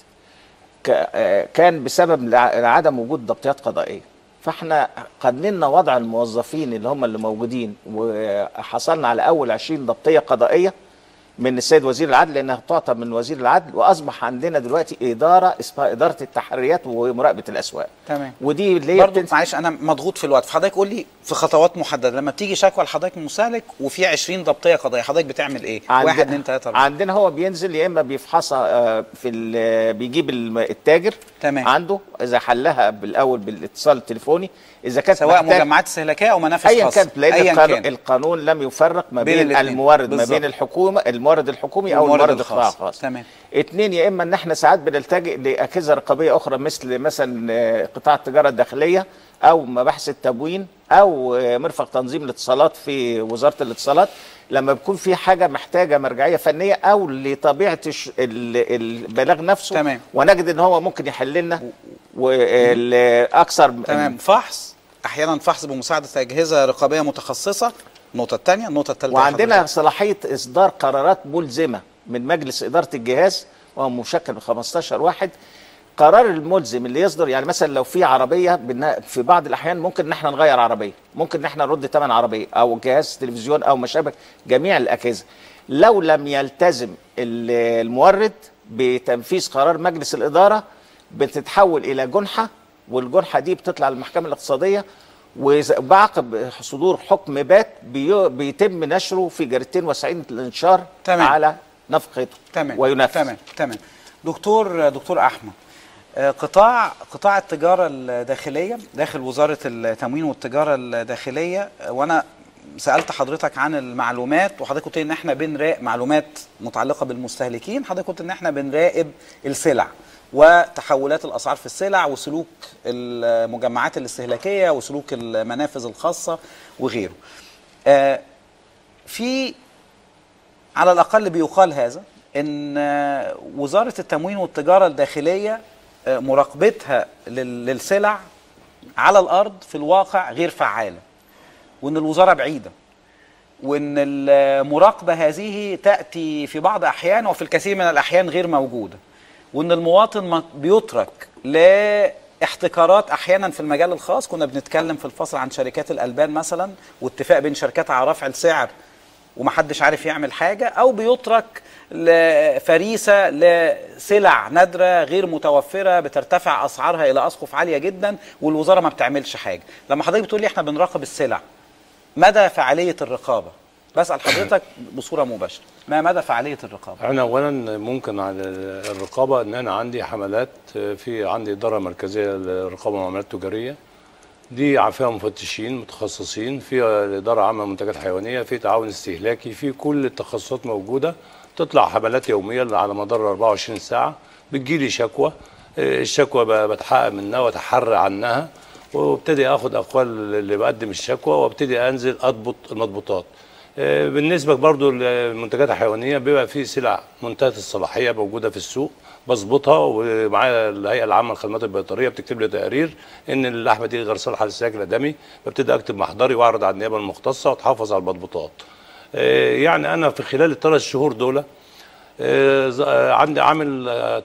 كان بسبب عدم وجود ضبطيات قضائيه. فاحنا قننا وضع الموظفين اللي هم اللي موجودين، وحصلنا على اول 20 ضبطيه قضائيه من السيد وزير العدل لانها تعطى من وزير العدل، واصبح عندنا دلوقتي اداره اسمها اداره التحريات ومراقبه الاسواق.
تمام.
ودي اللي
برضه معلش انا مضغوط في الوقت، فحضرتك قول لي في خطوات محدده لما بتيجي شكوى لحضرتك من المستهلك وفي 20 ضبطيه قضائيه، حضرتك بتعمل ايه؟ 1 2 3 4.
عندنا هو بينزل يا اما بيفحصها بيجيب التاجر.
تمام.
عنده اذا حلها بالاول بالاتصال التليفوني، اذا كانت
سواء مجمعات استهلاكيه او منافذ خاصه
ايا كانت، لان القانون لم يفرق ما بين المورد ما بين الحكومه المورد الحكومي او المورد الخاص.
تمام.
2 يا اما ان احنا ساعات بنلتجئ لاجهزه رقابيه اخرى مثلا قطاع التجاره الداخليه او مباحث التموين او مرفق تنظيم الاتصالات في وزاره الاتصالات، لما بيكون في حاجه محتاجه مرجعيه فنيه او لطبيعه البلاغ نفسه.
تمام.
ونجد ان هو ممكن يحل لنا واكثر.
تمام. فحص احيانا فحص بمساعده اجهزه رقابيه متخصصه. النقطه الثانيه. النقطه الثالثه
وعندنا صلاحيه اصدار قرارات ملزمه من مجلس اداره الجهاز وهو مشكل ب 15 واحد. قرار الملزم اللي يصدر يعني مثلا لو في عربيه في بعض الاحيان ممكن ان احنا نغير عربيه، ممكن ان احنا نرد ثمن عربيه او جهاز تلفزيون او ما شابه جميع الاجهزه. لو لم يلتزم المورد بتنفيذ قرار مجلس الاداره بتتحول الى جنحه، والجنحه دي بتطلع للمحكمه الاقتصاديه، وبعقب صدور حكم بات بيتم نشره في جريدتين وسائل الانشار.
تمام.
على نفقته.
تمام.
وينفذ.
تمام. دكتور احمد، قطاع التجاره الداخليه داخل وزاره التموين والتجاره الداخليه، وانا سالت حضرتك عن المعلومات وحضرتك قلت ان احنا بنراقب معلومات متعلقه بالمستهلكين، حضرتك قلت ان احنا بنراقب السلع وتحولات الاسعار في السلع وسلوك المجمعات الاستهلاكيه وسلوك المنافذ الخاصه وغيره. في على الاقل بيقال هذا ان وزاره التموين والتجاره الداخليه مراقبتها للسلع على الارض في الواقع غير فعاله، وان الوزاره بعيده، وان المراقبه هذه تاتي في بعض الاحيان وفي الكثير من الاحيان غير موجوده، وان المواطن بيترك لاحتكارات احيانا في المجال الخاص. كنا بنتكلم في الفصل عن شركات الالبان مثلا واتفاق بين شركات على رفع السعر ومحدش عارف يعمل حاجه، او بيترك فريسه لسلع نادره غير متوفره بترتفع اسعارها الى اسقف عاليه جدا والوزاره ما بتعملش حاجه. لما حضرتك بتقول لي احنا بنراقب السلع، مدى فعاليه الرقابه؟ بسال حضرتك بصوره مباشره، ما مدى فعاليه الرقابه؟
انا اولا ممكن على الرقابه ان انا عندي حملات، عندي اداره مركزيه للرقابه والمعاملات التجاريه، دي فيها مفتشين متخصصين، فيها الاداره العامه للمنتجات الحيوانيه، في تعاون استهلاكي، في كل التخصصات موجوده. تطلع حملات يوميه على مدار 24 ساعه، بتجيلي شكوى، الشكوى بتحقق منها واتحرى عنها، وابتدي اخد اقوال اللي بقدم الشكوى، وابتدي انزل اضبط المضبوطات. بالنسبه برضو للمنتجات الحيوانيه بيبقى في سلع منتهيه الصلاحيه موجوده في السوق، بظبطها، ومعايا الهيئه العامه للخدمات البيطريه بتكتب لي تقرير ان اللحمه دي غير صالحه للسلاك الادمي، ببتدي اكتب محضري واعرض على النيابه المختصه وتحافظ على المضبوطات. يعني انا في خلال ال3 شهور دول عندي عامل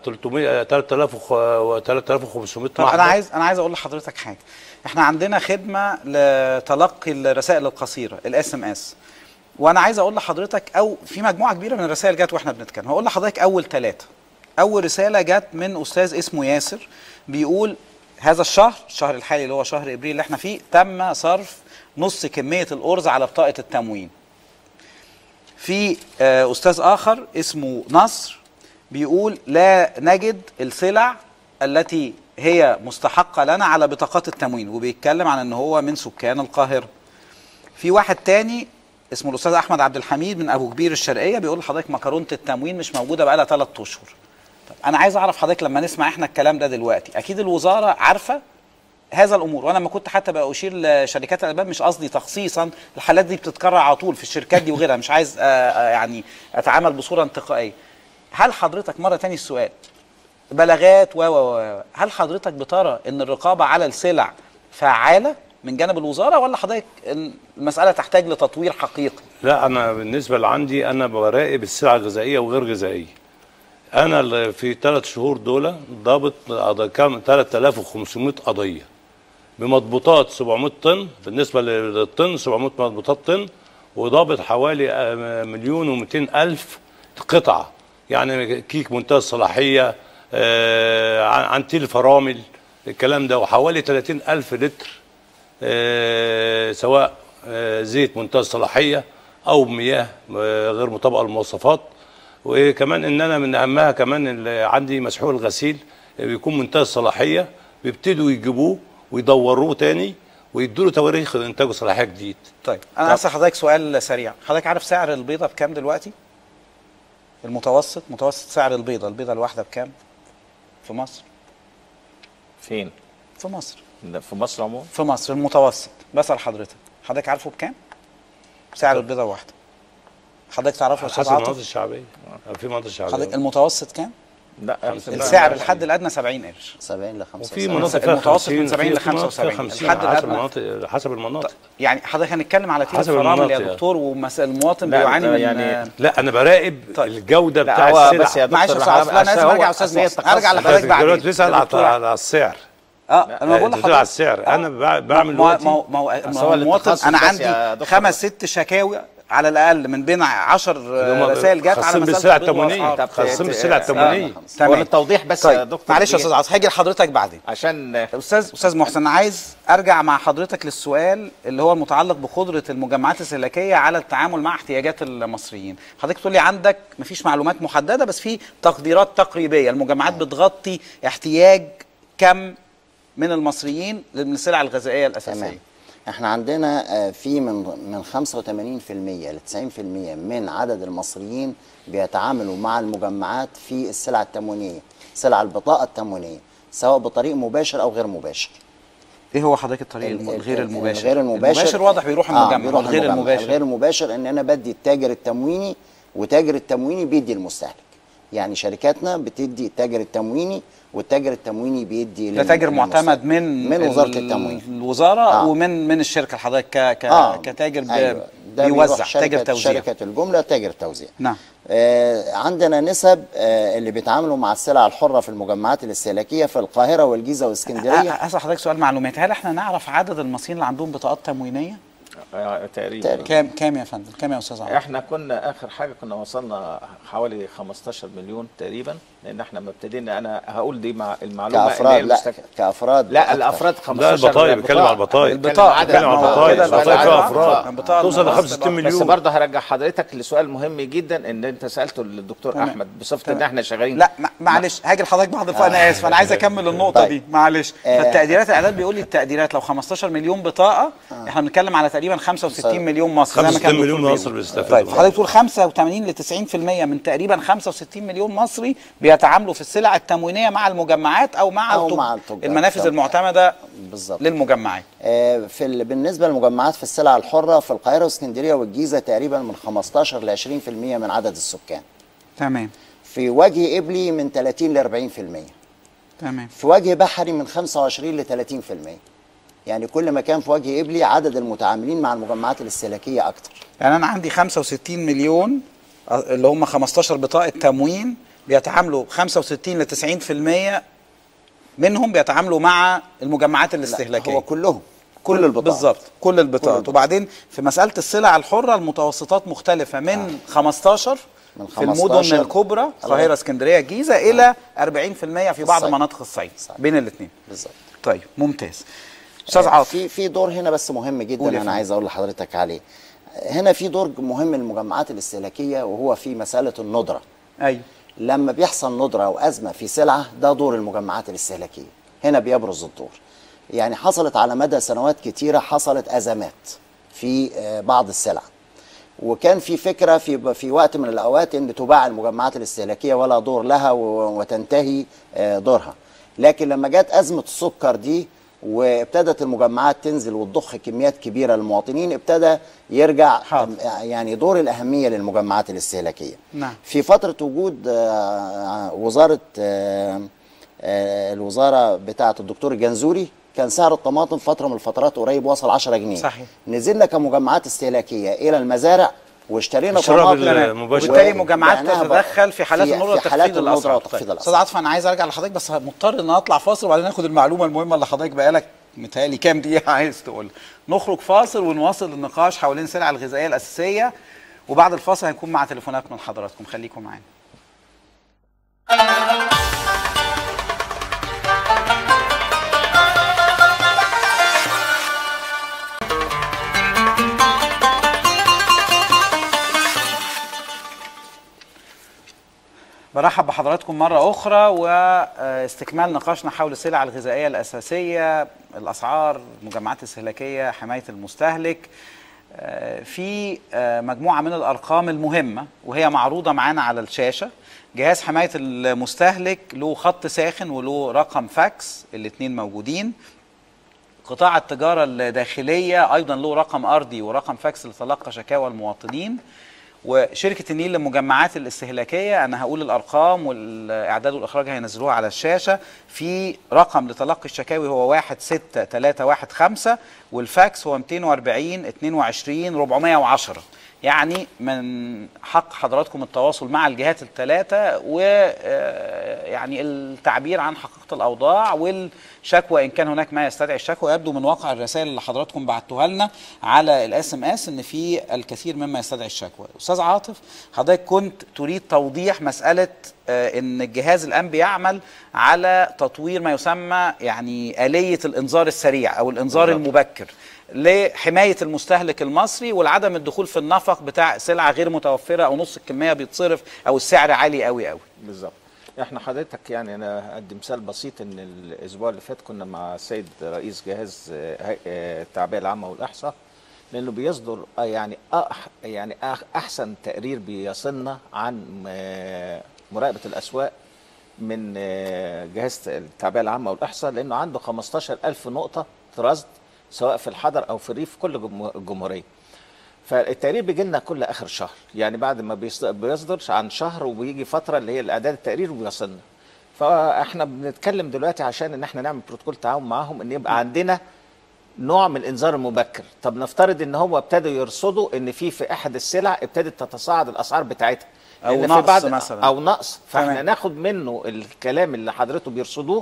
3500 محضر.
انا عايز اقول لحضرتك حاجه. احنا عندنا خدمه لتلقي الرسائل القصيره SMS، وانا عايز اقول لحضرتك او في مجموعه كبيره من الرسائل جت واحنا بنتكلم. هقول لحضرتك اول 3. اول رساله جت من استاذ اسمه ياسر، بيقول هذا الشهر الحالي اللي هو شهر ابريل اللي احنا فيه تم صرف نص كميه الارز على بطاقه التموين. في استاذ اخر اسمه نصر بيقول لا نجد السلع التي هي مستحقه لنا على بطاقات التموين، وبيتكلم عن ان هو من سكان القاهره. في واحد تاني اسمه الاستاذ احمد عبد الحميد من ابو كبير الشرقيه، بيقول لحضرتك مكرونه التموين مش موجوده بقى لها 3 اشهر. طب انا عايز اعرف حضرتك لما نسمع احنا الكلام ده دلوقتي، اكيد الوزاره عارفه هذا الامور، وانا لما كنت حتى بقى اشير لشركات الالبان مش قصدي تخصيصا، الحالات دي بتتكرر على طول في الشركات دي وغيرها، مش عايز يعني اتعامل بصوره انتقائيه. هل حضرتك مره تاني السؤال بلاغات هل حضرتك بترى ان الرقابه على السلع فعاله من جانب الوزاره، ولا حضرتك المساله تحتاج لتطوير حقيقي؟
لا، انا بالنسبه لعندي انا براقب السلع الغذائيه وغير غذائيه. انا في 3 شهور دول ضابط كام 3500 قضيه بمضبوطات 700 طن، بالنسبه للطن 700 مضبوطات طن، وضابط حوالي 1,200,000 قطعه، يعني كيك منتهى الصلاحيه، عنتيل الفرامل، الكلام ده، وحوالي 30,000 لتر سواء زيت منتهى الصلاحيه او مياه غير مطابقه للمواصفات. وكمان ان انا من اهمها كمان اللي عندي مسحوق الغسيل بيكون منتهى الصلاحيه، بيبتدوا يجيبوه ويدوروه تاني ويدوا له تواريخ انتاجه صلاحيه جديد.
طيب انا هسأل حضرتك سؤال سريع، حضرتك عارف سعر البيضه بكام دلوقتي؟ متوسط سعر البيضه الواحده بكام في مصر؟
فين؟
في مصر.
في مصر عموما؟
في مصر المتوسط. بسأل حضرتك عارفه بكام؟ سعر البيضه الواحده. حضرتك تعرفه يا استاذ عاطف؟
حسب المناطق الشعبيه. في مناطق شعبيه.
حضرتك المتوسط كام؟
لا
السعر الحد الادنى 70 قرش.
70 ل 75.
وفي مناطق
المتوسط من 70 ل 75. الحد الادنى
حسب المناطق.
يعني حضرتك هنتكلم على كيلو الفرامل يا دكتور، والمواطن بيعاني من
يعني لا انا براقب الجوده بتاع السلع.
بس يا دكتور
معلش يا استاذ، انا لازم ارجع يا استاذ محسن، ارجع لحضرتك بعدين.
دلوقتي بتسال على السعر.
انا بقول لحضرتك
على السعر. انا بعمل دلوقتي
ما هو المواطن، انا عندي 5-6 شكاوي على الاقل من بين 10 رسائل جت على مساله
بالسلع التموينيه. خاصين بالسلع التموينيه.
هو للتوضيح بس يا دكتور.
معلش يا استاذ عاطف، هاجي لحضرتك بعدين
عشان
استاذ محسن. انا عايز ارجع مع حضرتك للسؤال اللي هو المتعلق بقدره المجمعات الاستهلاكيه على التعامل مع احتياجات المصريين. حضرتك بتقول لي عندك مفيش معلومات محدده، بس في تقديرات تقريبيه المجمعات بتغطي احتياج كم من المصريين من السلع الغذائيه الاساسيه.
تمام. احنا عندنا في من 85% ل 90% من عدد المصريين بيتعاملوا مع المجمعات في السلع التموينيه، سلع البطاقه التموينيه، سواء بطريق مباشر او غير مباشر.
ايه هو حضرتك الطريق الغير المباشر؟
الغير المباشر
واضح بيروح المجمع.
الغير المباشر، الغير المباشر ان انا بدي التاجر التمويني، وتاجر التمويني بيدي المستهلك. يعني شركاتنا بتدي التاجر التمويني، والتاجر التمويني بيدي
ده تاجر معتمد من
وزاره التموين،
الوزاره ومن الشركه حضرتك كتاجر
أيوة.
بيوزع، تاجر توزيع،
شركه الجمله تاجر توزيع.
نعم.
عندنا نسب اللي بيتعاملوا مع السلع الحره في المجمعات الاستهلاكيه في القاهره والجيزه واسكندريه.
اسال حضرتك سؤال معلوماتي، هل احنا نعرف عدد المصريين اللي عندهم بطاقات تموينيه؟
تقريبا.
كام يا فندم؟ كام يا استاذ عمرو؟
احنا كنا اخر حاجه كنا وصلنا حوالي 15 مليون تقريبا، لان احنا ما ابتدينا. انا هقول دي مع المعلومه
كافراد اللي هي
كافراد. لا الافراد 15.
لا البطايق، بتكلم على البطايق.
البطاقه
بتكلم على البطايق. البطايق فيها افراد توصل ل 65 مليون.
بس برضه هرجع حضرتك لسؤال مهم جدا ان انت سالته للدكتور احمد بصفه ان احنا شغالين.
لا معلش هاجي لحضرتك بعد الفقره. انا اسف، انا عايز اكمل النقطه دي معلش. فالتقديرات الاعداد بيقول لي التقديرات لو 15 مليون بطاقه احنا بنتكلم على تقريبا 65 مليون مصري.
65 مليون مصري بيستفيدوا.
طيب حضرتك بتقول 85 ل 90% من تقريبا 65 مليون مصري بيتعاملوا في السلع التموينيه مع المجمعات او مع المنافذ المعتمده
بالظبط
للمجمعات.
بالنسبه للمجمعات في السلع الحره في القاهره واسكندريه والجيزه تقريبا من 15 ل 20% من عدد السكان.
تمام.
في وجه قبلي من 30 ل 40%.
تمام.
في وجه بحري من 25 ل 30%. يعني كل ما كان في وجه قبلي عدد المتعاملين مع المجمعات الاستهلاكيه اكتر.
يعني انا عندي 65 مليون اللي هم 15 بطاقه تموين بيتعاملوا 65 ل 90% منهم بيتعاملوا مع المجمعات الاستهلاكيه.
هو كل البطاقات
بالظبط، كل البطاقات. وبعدين في مساله السلع الحره المتوسطات مختلفه من 15 في المدن الكبرى القاهره اسكندريه الجيزه الى 40% في بعض مناطق الصعيد بين الاثنين.
بالظبط.
طيب ممتاز. استاذ عاطف،
في دور هنا بس مهم جدا انا عايز اقول لحضرتك عليه. هنا في دور مهم للمجمعات الاستهلاكيه وهو في مساله الندره.
ايوه.
لما بيحصل ندره او ازمه في سلعه ده دور المجمعات الاستهلاكيه. هنا بيبرز الدور. يعني حصلت على مدى سنوات كتيره حصلت ازمات في بعض السلع. وكان في فكره في وقت من الاوقات ان تباع المجمعات الاستهلاكيه ولا دور لها وتنتهي دورها. لكن لما جت ازمه السكر دي وابتدت المجمعات تنزل وتضخ كميات كبيره للمواطنين ابتدى يرجع يعني دور الاهميه للمجمعات الاستهلاكيه.
نعم.
في فتره وجود وزاره الوزاره بتاعه الدكتور الجنزوري كان سعر الطماطم فتره من الفترات قريب وصل 10 جنيه.
صحيح.
نزلنا كمجمعات استهلاكيه الى المزارع واشترينا طماطم
وبالتالي مجمعات تتدخل في حالات الندره وتخفيض الاسعار. استاذ عاطف انا عايز ارجع لحضرتك بس مضطر ان اطلع فاصل وبعدين ناخد المعلومه المهمه اللي حضرتك بقالك متهيألي كام دقيقه عايز تقول. نخرج فاصل ونواصل النقاش حوالين السلع الغذائيه الاساسيه وبعد الفاصل هنكون مع تليفونات من حضراتكم. خليكم معانا. برحب بحضراتكم مرة أخرى واستكمال نقاشنا حول السلع الغذائية الأساسية، الأسعار، المجمعات الاستهلاكية، حماية المستهلك. في مجموعة من الأرقام المهمة وهي معروضة معانا على الشاشة. جهاز حماية المستهلك له خط ساخن وله رقم فاكس، الاثنين موجودين. قطاع التجارة الداخلية أيضا له رقم أرضي ورقم فاكس لتلقى شكاوى المواطنين. وشركة النيل للمجمعات الاستهلاكية أنا هقول الأرقام والإعداد والإخراج هينزلوها على الشاشة. في رقم لتلقي الشكاوي هو 16315 والفاكس هو 240 22 410. يعني من حق حضراتكم التواصل مع الجهات الثلاثة ويعني التعبير عن حقيقة الأوضاع والشكوى إن كان هناك ما يستدعي الشكوى. يبدو من واقع الرسائل اللي حضراتكم بعتوها لنا على الSMS إن في الكثير مما يستدعي الشكوى. أستاذ عاطف، حضرتك كنت تريد توضيح مسألة إن الجهاز الآن بيعمل على تطوير ما يسمى يعني آلية الإنذار السريع أو الإنذار المبكر لحماية المستهلك المصري والعدم الدخول في النفق بتاع سلعة غير متوفرة أو نص الكمية بيتصرف أو السعر عالي قوي قوي.
بالظبط. احنا حضرتك يعني انا ادي مثال بسيط ان الاسبوع اللي فات كنا مع السيد رئيس جهاز التعبئة العامة والإحصاء لانه بيصدر يعني احسن تقرير بيصلنا عن مراقبة الاسواق من جهاز التعبئة العامة والإحصاء لانه عنده 15000 نقطة رصد سواء في الحضر او في الريف كل الجمهوريه. فالتقرير بيجي لنا كل اخر شهر، يعني بعد ما بيصدر عن شهر وبيجي فتره اللي هي الاعداد التقرير وبيوصلنا. فاحنا بنتكلم دلوقتي عشان ان احنا نعمل بروتوكول تعاون معاهم ان يبقى عندنا نوع من الانذار المبكر. طب نفترض ان هو ابتدوا يرصدوا ان في احد السلع ابتدت تتصاعد الاسعار بتاعتها
او نقص مثلا
او نقص، فاحنا ناخد منه الكلام اللي حضرته بيرصدوه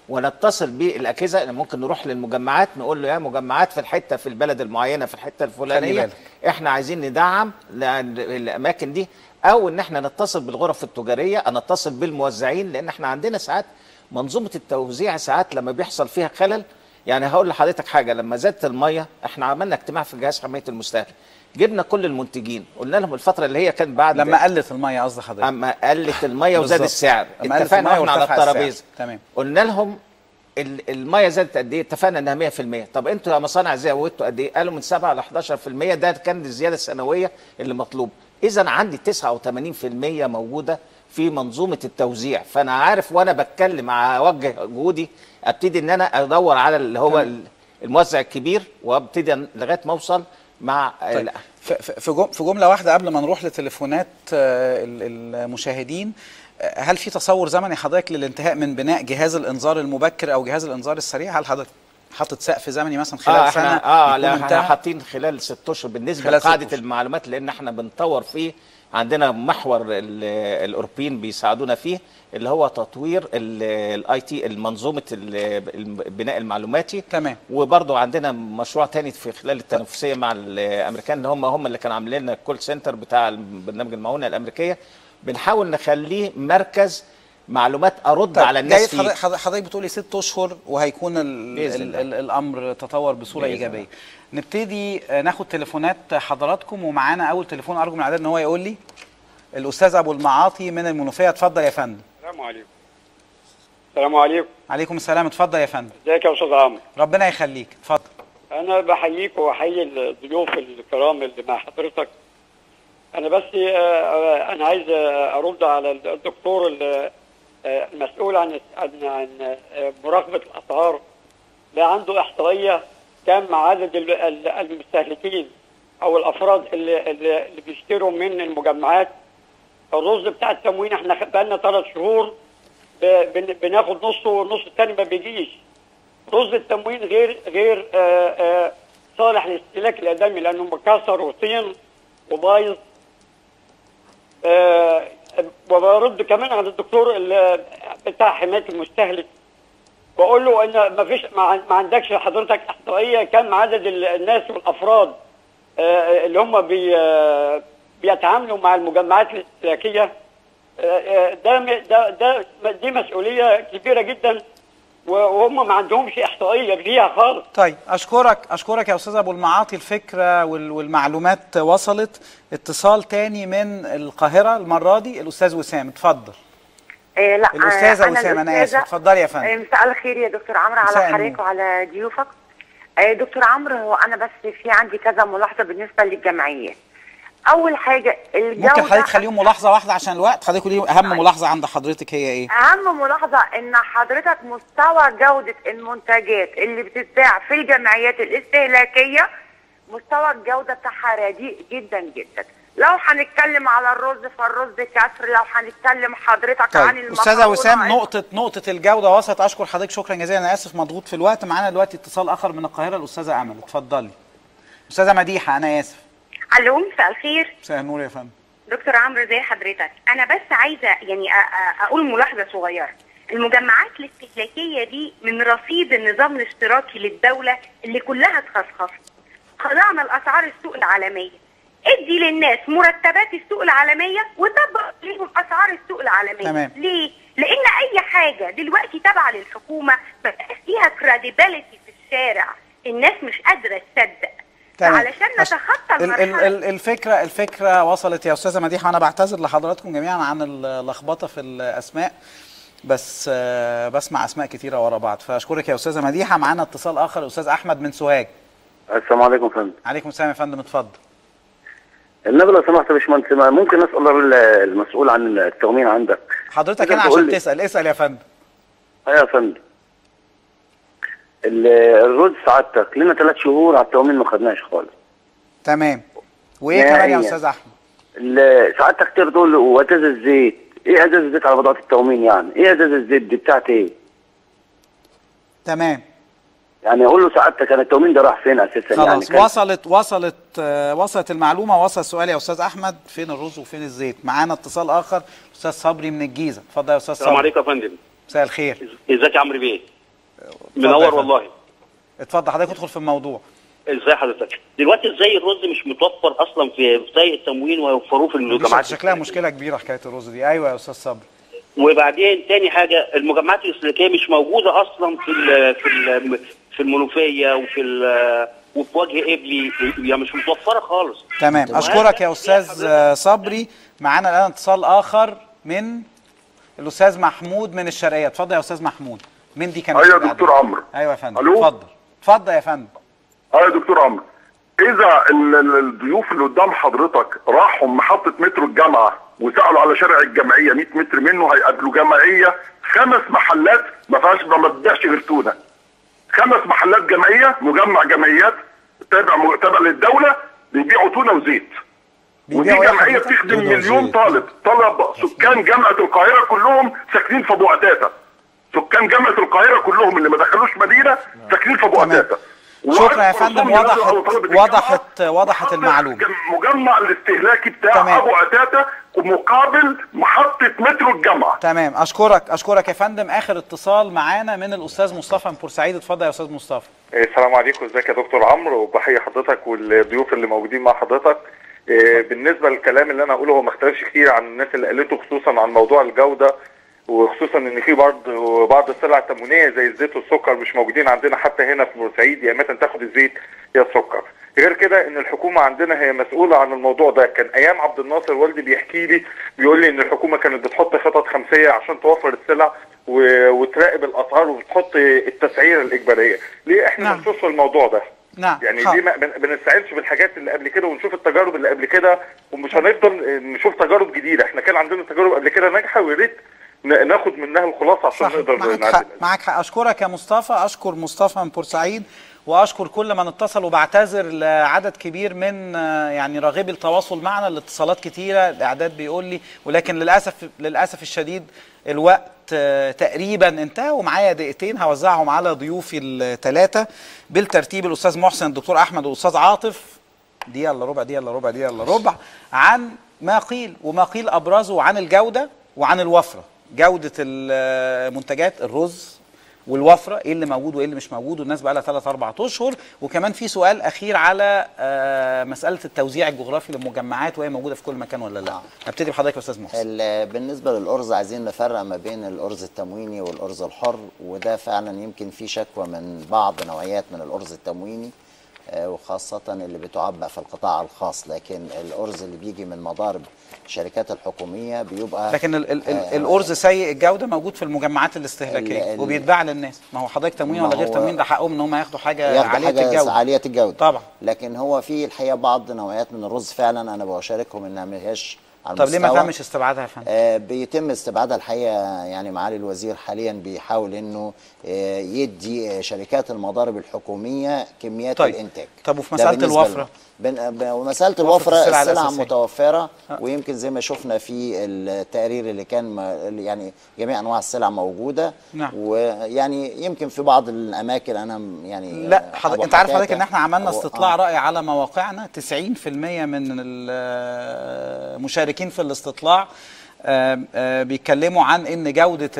ونتصل بالاجهزه. ممكن نروح للمجمعات نقول له يا مجمعات في الحته في البلد المعينه في الحته الفلانيه احنا عايزين ندعم الاماكن دي، او ان احنا نتصل بالغرف التجاريه، نتصل بالموزعين، لان احنا عندنا ساعات منظومه التوزيع ساعات لما بيحصل فيها خلل. يعني هقول لحضرتك حاجه، لما زادت الميه احنا عملنا اجتماع في جهاز حمايه المستهلك، جبنا كل المنتجين قلنا لهم الفتره اللي هي كانت بعد
لما قلت الميه قصدي حضرتك،
اما قلت الميه وزاد السعر اتفقنا احنا على الترابيزه،
تمام،
قلنا لهم الميه زادت قد ايه؟ اتفقنا انها 100%. طب انتوا يا مصانع زودتوا قد ايه؟ قالوا من 7 ل 11%، ده كان الزياده السنويه اللي مطلوب. اذا عندي 89% موجوده في منظومه التوزيع، فانا عارف وانا بتكلم اوجه جهودي ابتدي ان انا ادور على اللي هو الموزع الكبير، وابتدي لغايه ما اوصل مع
طيب. في جمله واحده قبل ما نروح لتليفونات المشاهدين، هل في تصور زمني حضرتك للانتهاء من بناء جهاز الانذار المبكر او جهاز الانذار السريع؟ هل حضرتك حاطط سقف زمني مثلا خلال سنه؟
لا احنا حاطين خلال 6 اشهر بالنسبه لقاعده المعلومات، لان احنا بنطور فيه. عندنا محور الاوروبيين بيساعدونا فيه اللي هو تطوير الاي تي، المنظومه البناء المعلوماتي.
تمام.
وبرضه عندنا مشروع تاني في خلال التنافسيه مع الامريكان اللي هم اللي كانوا عاملين لنا الكول سنتر بتاع برنامج المعونه الامريكيه، بنحاول نخليه مركز معلومات ارد على الناس فيه.
حضرتك بتقولي 6 اشهر وهيكون الامر تطور بصوره ايجابيه. نبتدي ناخد تليفونات حضراتكم، ومعانا اول تليفون ارجو من العدد ان هو يقول لي. الاستاذ ابو المعاطي من المنوفيه، اتفضل يا فندم.
السلام عليكم. السلام عليكم.
عليكم السلام، اتفضل يا فندم.
ازيك يا استاذ عمرو؟
ربنا يخليك، اتفضل.
انا بحييك وبحيي الضيوف الكرام اللي مع حضرتك. انا بس انا عايز ارد على الدكتور المسؤول عن مراقبه الاسعار. ده عنده احصائيه كم عدد المستهلكين او الافراد اللي بيشتروا من المجمعات. الرز بتاع التموين احنا بقالنا 3 شهور بناخد نصه والنص الثاني ما بيجيش. رز التموين غير صالح للاستهلاك الادمي لانه مكسر وطين وبايظ. وبرد كمان على الدكتور بتاع حمايه المستهلك، بقول له ان ما عندكش حضرتك احصائيه كم عدد الناس والافراد اللي هم بيتعاملوا مع المجمعات الاستهلاكيه. دي مسؤوليه كبيره جدا، وهم ما عندهمش احصائيه فيها خالص.
طيب اشكرك يا استاذ ابو المعاطي، الفكره والمعلومات وصلت. اتصال تاني من القاهره المره دي، الاستاذ وسام، اتفضل.
لا
الاستاذه وسام، انا اسف، اتفضلي يا فندم.
مساء الخير يا دكتور عمرو على حضرتك وعلى ضيوفك. دكتور عمرو، هو انا بس في عندي كذا ملاحظه بالنسبه للجمعيات. اول حاجه الجوده،
ممكن حضرتك تخليهم ملاحظه واحده عشان الوقت؟ حضرتك قولي اهم ملاحظه عند حضرتك هي ايه؟
اهم ملاحظه ان حضرتك مستوى جوده المنتجات اللي بتتباع في الجمعيات الاستهلاكيه مستوى الجوده بتاعها رديء جدا جدا. لو هنتكلم على الرز فالرز كسر، لو هنتكلم حضرتك عن المكرونه.
استاذه وسام، نقطه الجوده وصلت، اشكر حضرتك شكرا جزيلا. انا اسف مضغوط في الوقت. معانا دلوقتي اتصال اخر من القاهره، الاستاذه امل، اتفضلي. استاذه مديحه، انا اسف.
الو، مساء الخير.
مساء النور يا فندم.
دكتور عمرو، زي حضرتك. انا بس عايزه يعني اقول ملاحظه صغيره. المجمعات الاستهلاكيه دي من رصيد النظام الاشتراكي للدوله اللي كلها اتخصخصت. خضعنا لاسعار السوق العالميه. ادي للناس مرتبات السوق العالميه وطبق لهم اسعار السوق العالميه.
تمام.
ليه؟ لان اي حاجه دلوقتي تابعه للحكومه بقى فيها كريديبيليتي في الشارع، الناس مش قادره تصدق. علشان نتخطى
المرحله الفكره وصلت يا استاذه مديحه. انا بعتذر لحضراتكم جميعا عن اللخبطه في الاسماء، بس بسمع اسماء كتيره ورا بعض، فاشكرك يا استاذه مديحه. معانا اتصال اخر، الاستاذ احمد من سوهاج.
السلام عليكم يا فندم.
عليكم السلام يا فندم، اتفضل.
النبي لو سمحت يا باشمهندس، ممكن اسال المسؤول عن التموين عندك؟
حضرتك هنا عشان تسال، اسال يا فندم.
ايوه يا فندم. الرز سعادتك لنا 3 شهور على التموين ما خدناش خالص.
تمام. وايه كمان يا استاذ احمد؟
سعادتك تقدر تقول وازاز الزيت، ايه ازاز الزيت على بضاعه التموين؟ يعني ايه ازاز الزيت دي بتاعت ايه؟
تمام.
يعني اقول له سعادتك انا التموين ده راح فين اساسا؟
خلاص يعني وصلت المعلومه، وصل السؤال يا استاذ احمد، فين الرز وفين الزيت. معانا اتصال اخر، استاذ صبري من الجيزه، اتفضل يا استاذ صبري.
السلام عليكم يا فندم.
مساء الخير.
ازيك يا عمرو بيه؟ منور والله.
اتفضل حضرتك ادخل في الموضوع.
ازاي حضرتك؟ دلوقتي ازاي الرز مش متوفر اصلا في زي التموين ويوفروه في المجمعات؟
شكلها مشكله كبيره حكايه الرز دي. ايوه يا استاذ صبري.
وبعدين تاني حاجه، المجمعات الاستهلاكيه مش موجوده اصلا في المنوفيه وفي وجه قبلي، يعني مش متوفره خالص.
تمام، اشكرك يا استاذ صبري. معانا الان اتصال اخر من الاستاذ محمود من الشرقيه. اتفضل يا استاذ محمود. مين دي كانت؟
ايوه يا دكتور عمرو.
ايوه يا فندم.
الو.
اتفضل يا فندم.
يا دكتور عمرو، اذا الضيوف اللي قدام حضرتك راحوا محطه مترو الجامعه وسالوا على شارع الجمعيه 100 متر منه هيقابلوا جمعيه 5 محلات ما بتبيعش غير تونه. 5 محلات جمعيه، مجمع جمعيات تابع للدوله، بيبيعوا تونه وزيت. ودي جمعيه بتخدم مليون طالب سكان جامعه القاهره كلهم ساكنين في ابو قتاته. سكان جامعه القاهره كلهم اللي ما دخلوش مدينه ساكنين في ابو قتاته.
شكرا يا فندم. وضحت المعلومه.
مجمع الاستهلاكي بتاع ابو قتاته ومقابل محطه مترو الجامعه.
تمام، اشكرك يا فندم. اخر اتصال معانا من الاستاذ مصطفى من بورسعيد. اتفضل يا استاذ مصطفى.
السلام عليكم، ازيك يا دكتور عمرو، وبحيي حضرتك والضيوف اللي موجودين مع حضرتك. بالنسبه للكلام اللي انا هقوله هو ما اختلفش كتير عن الناس اللي قالته، خصوصا عن موضوع الجوده، وخصوصا ان في بعض السلع التموينيه زي الزيت والسكر مش موجودين عندنا حتى هنا في بورسعيد، يا اما تاخد الزيت يا السكر. غير كده ان الحكومه عندنا هي مسؤوله عن الموضوع ده. كان ايام عبد الناصر والدي بيحكي لي، بيقول لي ان الحكومه كانت بتحط خطط خمسيه عشان توفر السلع وتراقب الاسعار وبتحط التسعيره الاجباريه. ليه احنا ما نشوفش الموضوع ده؟
نعم.
يعني ليه ما بنستعينش بالحاجات اللي قبل كده ونشوف التجارب اللي قبل كده، ومش هنفضل نشوف تجارب جديده؟ احنا كان عندنا تجارب قبل كده ناجحه، ويا ريت ناخد منها الخلاصه عشان نقدر نعدل.
معاك حق. اشكرك يا مصطفى. اشكر مصطفى من بورسعيد، واشكر كل من اتصل، وبعتذر لعدد كبير من يعني راغبي التواصل معنا. الاتصالات كتيره، الاعداد بيقول لي، ولكن للاسف الشديد الوقت تقريبا انتهى، ومعايا دقيقتين هوزعهم على ضيوفي الثلاثه بالترتيب. الاستاذ محسن، الدكتور احمد، والاستاذ عاطف. دقيقه الا ربع عن ما قيل وما قيل ابرزه عن الجوده وعن الوفره. جوده المنتجات، الرز والوفره، ايه اللي موجود وايه اللي مش موجود، والناس بقى لها 3-4 اشهر. وكمان في سؤال اخير على مساله التوزيع الجغرافي للمجمعات، وهي موجوده في كل مكان ولا لا. هبتدي بحضرتك يا استاذ محسن.
بالنسبه للارز عايزين نفرق ما بين الارز التمويني والارز الحر، وده فعلا يمكن في شكوى من بعض نوعيات من الارز التمويني، وخاصه اللي بتعبأ في القطاع الخاص. لكن الارز اللي بيجي من مضارب الشركات الحكوميه بيبقى،
لكن الارز سيء الجوده موجود في المجمعات الاستهلاكيه وبيتباع للناس. ما هو حضرتك تموين ولا غير تموين، ده حقهم ان هم ياخدوا حاجه
عاليه الجوده
طبعا.
لكن هو في الحقيقه بعض نوعيات من الرز فعلا انا بشاركهم انها ما هياش على
طب ليه ما تمش استبعادها يا فندم؟
بيتم استبعادها الحقيقه. يعني معالي الوزير حاليا بيحاول انه يدي شركات المضارب الحكوميه كميات الانتاج.
طب وفي مساله الوفره؟
ومساله الوفره السلع متوفره، ويمكن زي ما شفنا في التقرير اللي كان يعني جميع انواع السلع موجوده.
نعم.
ويعني يمكن في بعض الاماكن انا يعني
لا انت عارف حضرتك ان احنا عملنا استطلاع راي على مواقعنا، 90% من المشاركين في الاستطلاع بيتكلموا عن ان جوده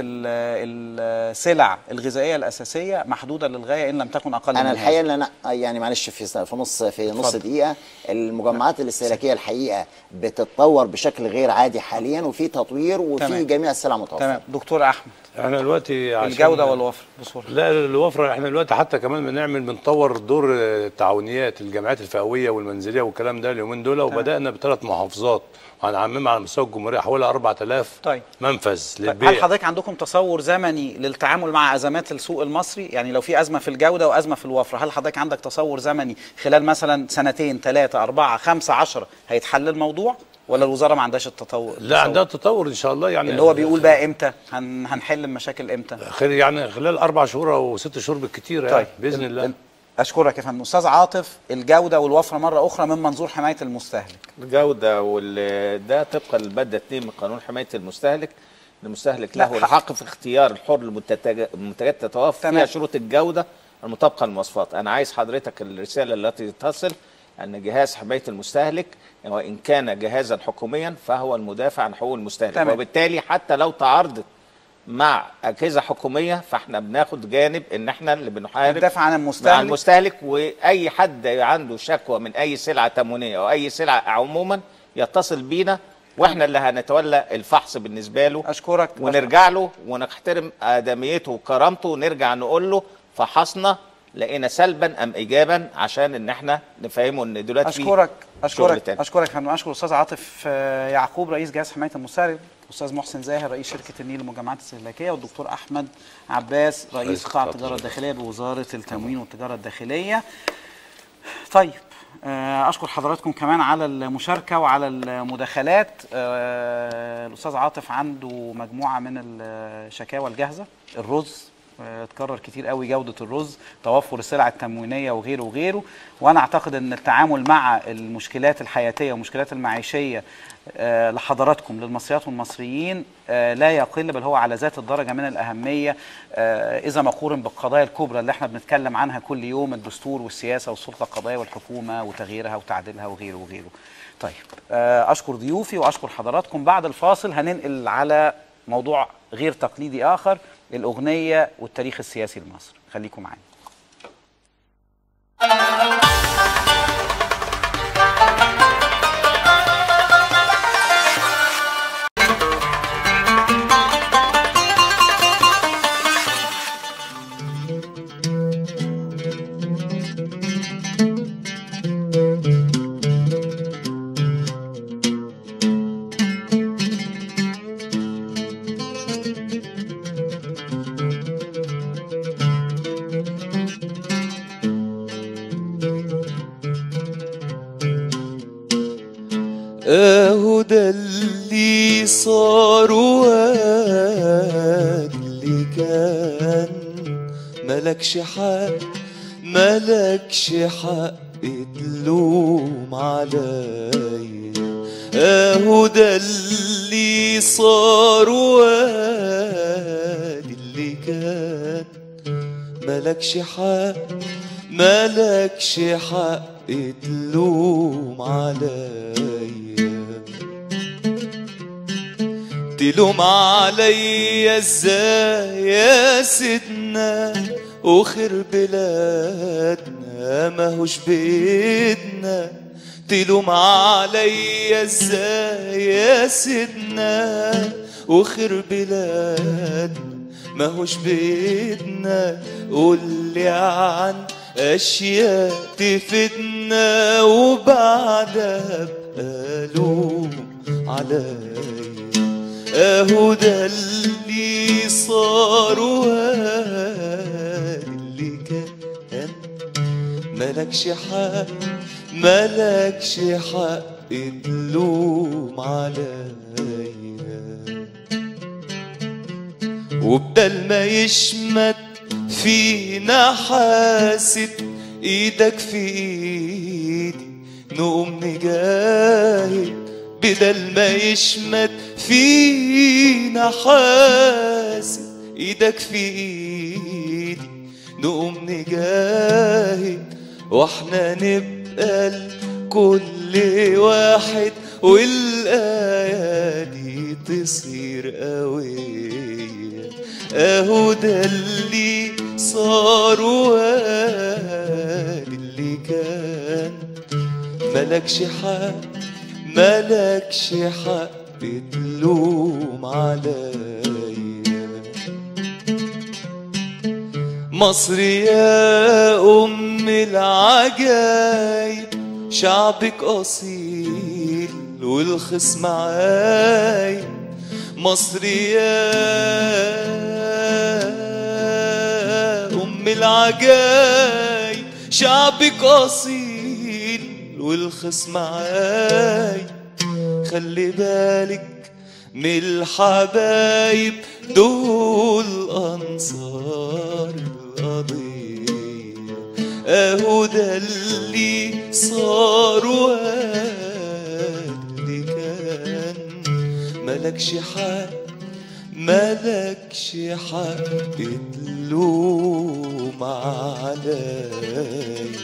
السلع الغذائيه الاساسيه محدوده للغايه ان لم تكن اقل من
انا الحقيقه ان انا يعني معلش في نص دقيقه، المجمعات الاستهلاكيه الحقيقه بتتطور بشكل غير عادي حاليا، وفي تطوير وفي جميع السلع متوفره.
تمام. دكتور احمد،
احنا دلوقتي عشان
الجوده والوفره بصوره،
لا الوفره احنا دلوقتي حتى كمان بنطور دور التعاونيات، الجمعيات الفئويه والمنزليه والكلام ده اليومين دول، وبدانا ب3 محافظات وهنعممها على مستوى الجمهوريه حوالي 4000 منفذ للبيع.
هل حضرتك عندكم تصور زمني للتعامل مع ازمات السوق المصري؟ يعني لو في ازمه في الجوده وازمه في الوفره، هل حضرتك عندك تصور زمني خلال مثلا 2 3 4 5 10 هيتحل الموضوع، ولا الوزاره ما عندهاش التطور؟
لا عندها تطور ان شاء الله. يعني
اللي هو بيقول بقى امتى هنحل المشاكل امتى؟
يعني خلال 4 شهور او 6 شهور بالكتير يعني. باذن الله.
اشكرك يا فندم. استاذ عاطف، الجوده والوفره مره اخرى من منظور حمايه المستهلك.
الجوده ده طبقا للماده 2 من قانون حمايه المستهلك، المستهلك له الحق في اختيار الحر المنتجات تتوافر فيها شروط الجوده المطابقه للمواصفات. انا عايز حضرتك الرساله التي تصل ان جهاز حمايه المستهلك وان كان جهازا حكوميا فهو المدافع عن حقوق المستهلك، وبالتالي حتى لو تعارضت مع اجهزه حكوميه، فاحنا بناخد جانب ان احنا اللي بنحارب
بندافع عن المستهلك.
عن المستهلك، واي حد عنده شكوى من اي سلعه تموينيه او اي سلعه عموما يتصل بينا، واحنا اللي هنتولى الفحص بالنسبه له.
اشكرك.
ونرجع له ونحترم ادميته وكرامته، ونرجع نقول له فحصنا لقينا سلبا ام ايجابا، عشان ان احنا نفهمه ان دلوقتي
اشكرك
اشكرك
اشكرك يا فندم. اشكر الاستاذ عاطف يعقوب رئيس جهاز حمايه المستهلك، الاستاذ محسن زاهر رئيس شركه النيل للمجمعات الاستهلاكيه، والدكتور احمد عباس رئيس قطاع التجاره الداخليه بوزاره التموين والتجاره الداخليه. طيب اشكر حضراتكم كمان على المشاركه وعلى المداخلات. الاستاذ عاطف عنده مجموعه من الشكاوى الجاهزه. الرز اتكرر كتير قوي، جودة الرز، توفر السلع التموينية وغيره وغيره. وأنا أعتقد أن التعامل مع المشكلات الحياتية والمشكلات المعيشية لحضراتكم للمصريات والمصريين لا يقل، بل هو على ذات الدرجة من الأهمية إذا ما قورن بالقضايا الكبرى اللي احنا بنتكلم عنها كل يوم، الدستور والسياسة والسلطة القضائية والحكومة وتغييرها وتعديلها وغيره وغيره. طيب أشكر ضيوفي وأشكر حضراتكم. بعد الفاصل هننقل على موضوع غير تقليدي آخر، الأغنية والتاريخ السياسي لمصر. خليكم معانا.
اهو ده اللي صار واللي كان، ملكش حق ملكش حق تلوم عليا. اهو ده اللي صار واللي كان، ملكش حق ملكش حق تلوم عليا. تلوم عليا ازاي يا سيدنا، وخير بلادنا ماهوش بإيدنا. تلوم عليا ازاي يا سيدنا، وخير بلادنا ماهوش بإيدنا. قولي عن أشياء تفيدنا وبعدها بقى لوم عليا. اهو ده اللي صار واللي كان، ملكش حق ملكش حق تلوم عليا. وبدل ما يشمت فينا حاسد، ايدك في ايدي نقوم نجاهد. بدل ما يشمت فينا حاسد، ايدك في ايدي نقوم نجاهد. واحنا نبقى لكل واحد، والايادي تصير قوية. اهو ده اللي صار واللي كان، ملكش حق ملكش حق تلوم عليا. مصر يا أم العجايب، شعبك أصيل والخصم عايب. مصر يا أم العجايب، شعبك أصيل والخصم عايب. خلي بالك من الحبايب، دول أنصار القضية. اهو ده اللي صار واللي كان، ملكش حق ملكش حق تلوم عليا.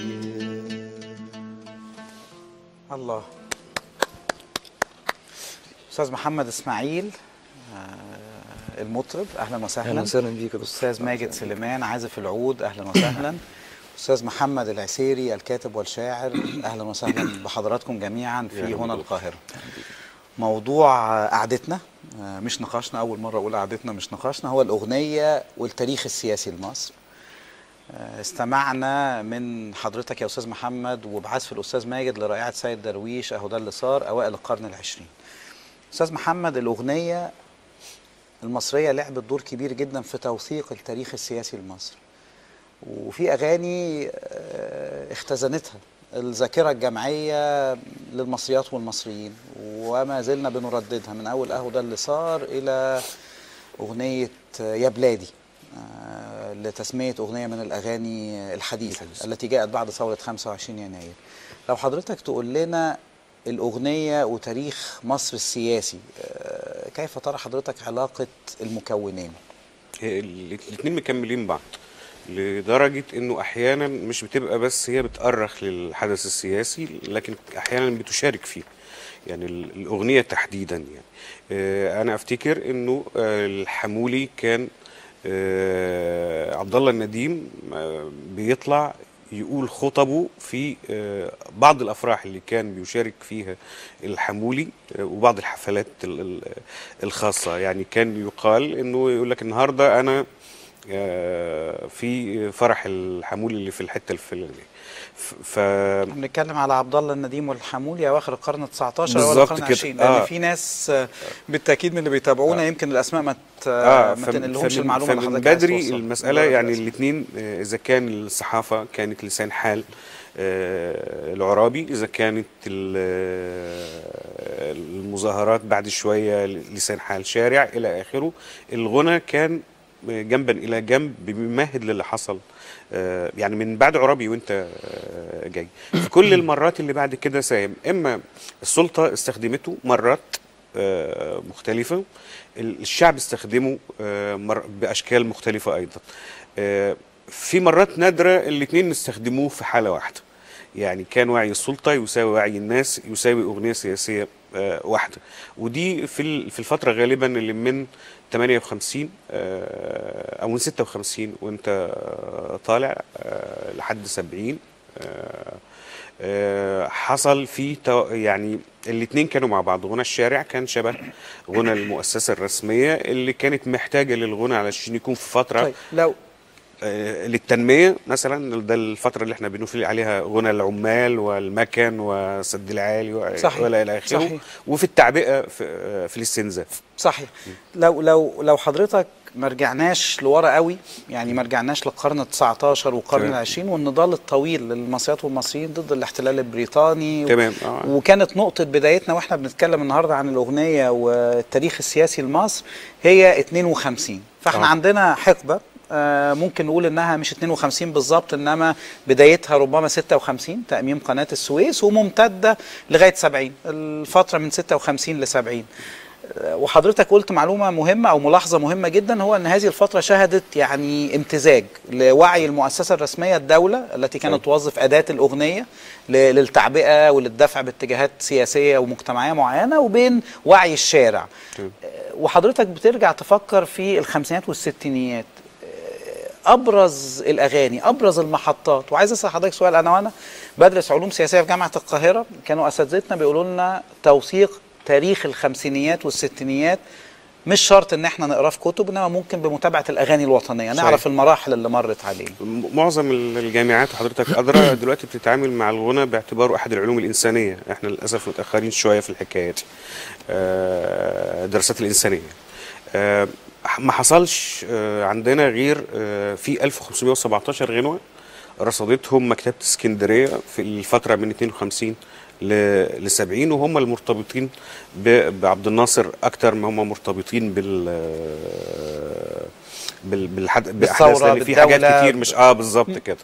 الله. أستاذ محمد إسماعيل المطرب، اهلا وسهلا.
اهلا وسهلا بيك يا
استاذ ماجد سليمان عازف العود، اهلا وسهلا. استاذ محمد العسيري الكاتب والشاعر، اهلا وسهلا بحضراتكم جميعا في هنا القاهره. موضوع قعدتنا مش نقاشنا، اول مره اقول قعدتنا مش نقاشنا، هو الاغنيه والتاريخ السياسي لمصر. استمعنا من حضرتك يا استاذ محمد وبعزف الاستاذ ماجد لرائعه سيد درويش اهو ده اللي صار اوائل القرن العشرين. استاذ محمد، الاغنيه المصريه لعبت دور كبير جدا في توثيق التاريخ السياسي لمصر، وفي اغاني اختزنتها الذاكره الجمعيه للمصريات والمصريين، وما زلنا بنرددها من اول اهو ده اللي صار الى اغنيه يا بلادي لتسميه اغنيه من الاغاني الحديثه التي جاءت بعد ثوره 25 يناير. لو حضرتك تقول لنا الاغنيه وتاريخ مصر السياسي، كيف ترى حضرتك علاقه المكونين؟
الاثنين مكملين بعض، لدرجة انه احيانا مش بتبقى بس هي بتأرخ للحدث السياسي، لكن احيانا بتشارك فيه. يعني الاغنية تحديدا، يعني انا افتكر انه الحمولي كان عبد الله النديم بيطلع يقول خطبه في بعض الافراح اللي كان بيشارك فيها الحمولي وبعض الحفلات الخاصة. يعني كان يقال انه يقول لك النهارده انا في فرح الحمولي اللي في الحته الفلانيه.
بنتكلم على عبد الله النديم والحمولي اواخر القرن 19
او
القرن 20 لان في ناس بالتاكيد من اللي بيتابعونا يمكن الاسماء ما تنقلهمش المعلومه اللي حضرتك
عايز توصلها. بدري المساله يعني الاثنين، اذا كان الصحافه كانت لسان حال العرابي، اذا كانت المظاهرات بعد شويه لسان حال شارع الى اخره، الغنى كان جنبا الى جنب بيمهد للي حصل. يعني من بعد عرابي وانت جاي في كل المرات اللي بعد كده ساهم، اما السلطه استخدمته مرات مختلفه، الشعب استخدمه باشكال مختلفه ايضا. في مرات نادره الاثنين استخدموه في حاله واحده، يعني كان وعي السلطه يساوي وعي الناس يساوي اغنيه سياسيه واحده. ودي في الفتره غالبا اللي من 58 او من 56 وانت طالع لحد 70 حصل فيه يعني الاثنين كانوا مع بعض. غنى الشارع كان شبه غنى المؤسسه الرسميه اللي كانت محتاجه للغنى علشان يكون في فتره
طيب لو
للتنميه مثلا، ده الفتره اللي احنا بنقول عليها غنى العمال والمكن وسد العالي ولا الى اخره، وفي التعبئه في الاستنزاف.
صحيح. لو حضرتك ما رجعناش لورا قوي، يعني ما رجعناش للقرن 19 والقرن العشرين والنضال الطويل للمصريات والمصريين ضد الاحتلال البريطاني،
تمام.
وكانت نقطه بدايتنا واحنا بنتكلم النهارده عن الاغنيه والتاريخ السياسي لمصر هي 52. فاحنا عندنا حقبه ممكن نقول انها مش 52 بالظبط، انما بدايتها ربما 56 تأميم قناة السويس وممتدة لغاية 70، الفترة من 56 ل 70. وحضرتك قلت معلومة مهمة او ملاحظة مهمة جدا، هو ان هذه الفترة شهدت يعني امتزاج لوعي المؤسسة الرسمية الدولة التي كانت توظف أداة الأغنية للتعبئة وللدفع باتجاهات سياسية ومجتمعية معينة، وبين وعي الشارع. وحضرتك بترجع تفكر في الخمسينات والستينيات، ابرز الاغاني ابرز المحطات. وعايز اسال حضرتك سؤال، انا وانا بدرس علوم سياسيه في جامعه القاهره كانوا اساتذتنا بيقولوا لنا توثيق تاريخ الخمسينيات والستينيات مش شرط ان احنا نقراه في كتب، انما ممكن بمتابعه الاغاني الوطنيه نعرف المراحل اللي مرت عليه.
معظم الجامعات وحضرتك ادرى دلوقتي بتتعامل مع الغنى باعتباره احد العلوم الانسانيه، احنا للاسف متاخرين شويه في الحكايه دي. الدراسات الانسانيه ما حصلش عندنا غير في 1517 غنوة رصدتهم مكتبة اسكندرية في الفترة من 52 ل 70، وهم المرتبطين بعبد الناصر أكتر ما هم مرتبطين باحداث، لان في حاجات كتير مش بالظبط كده.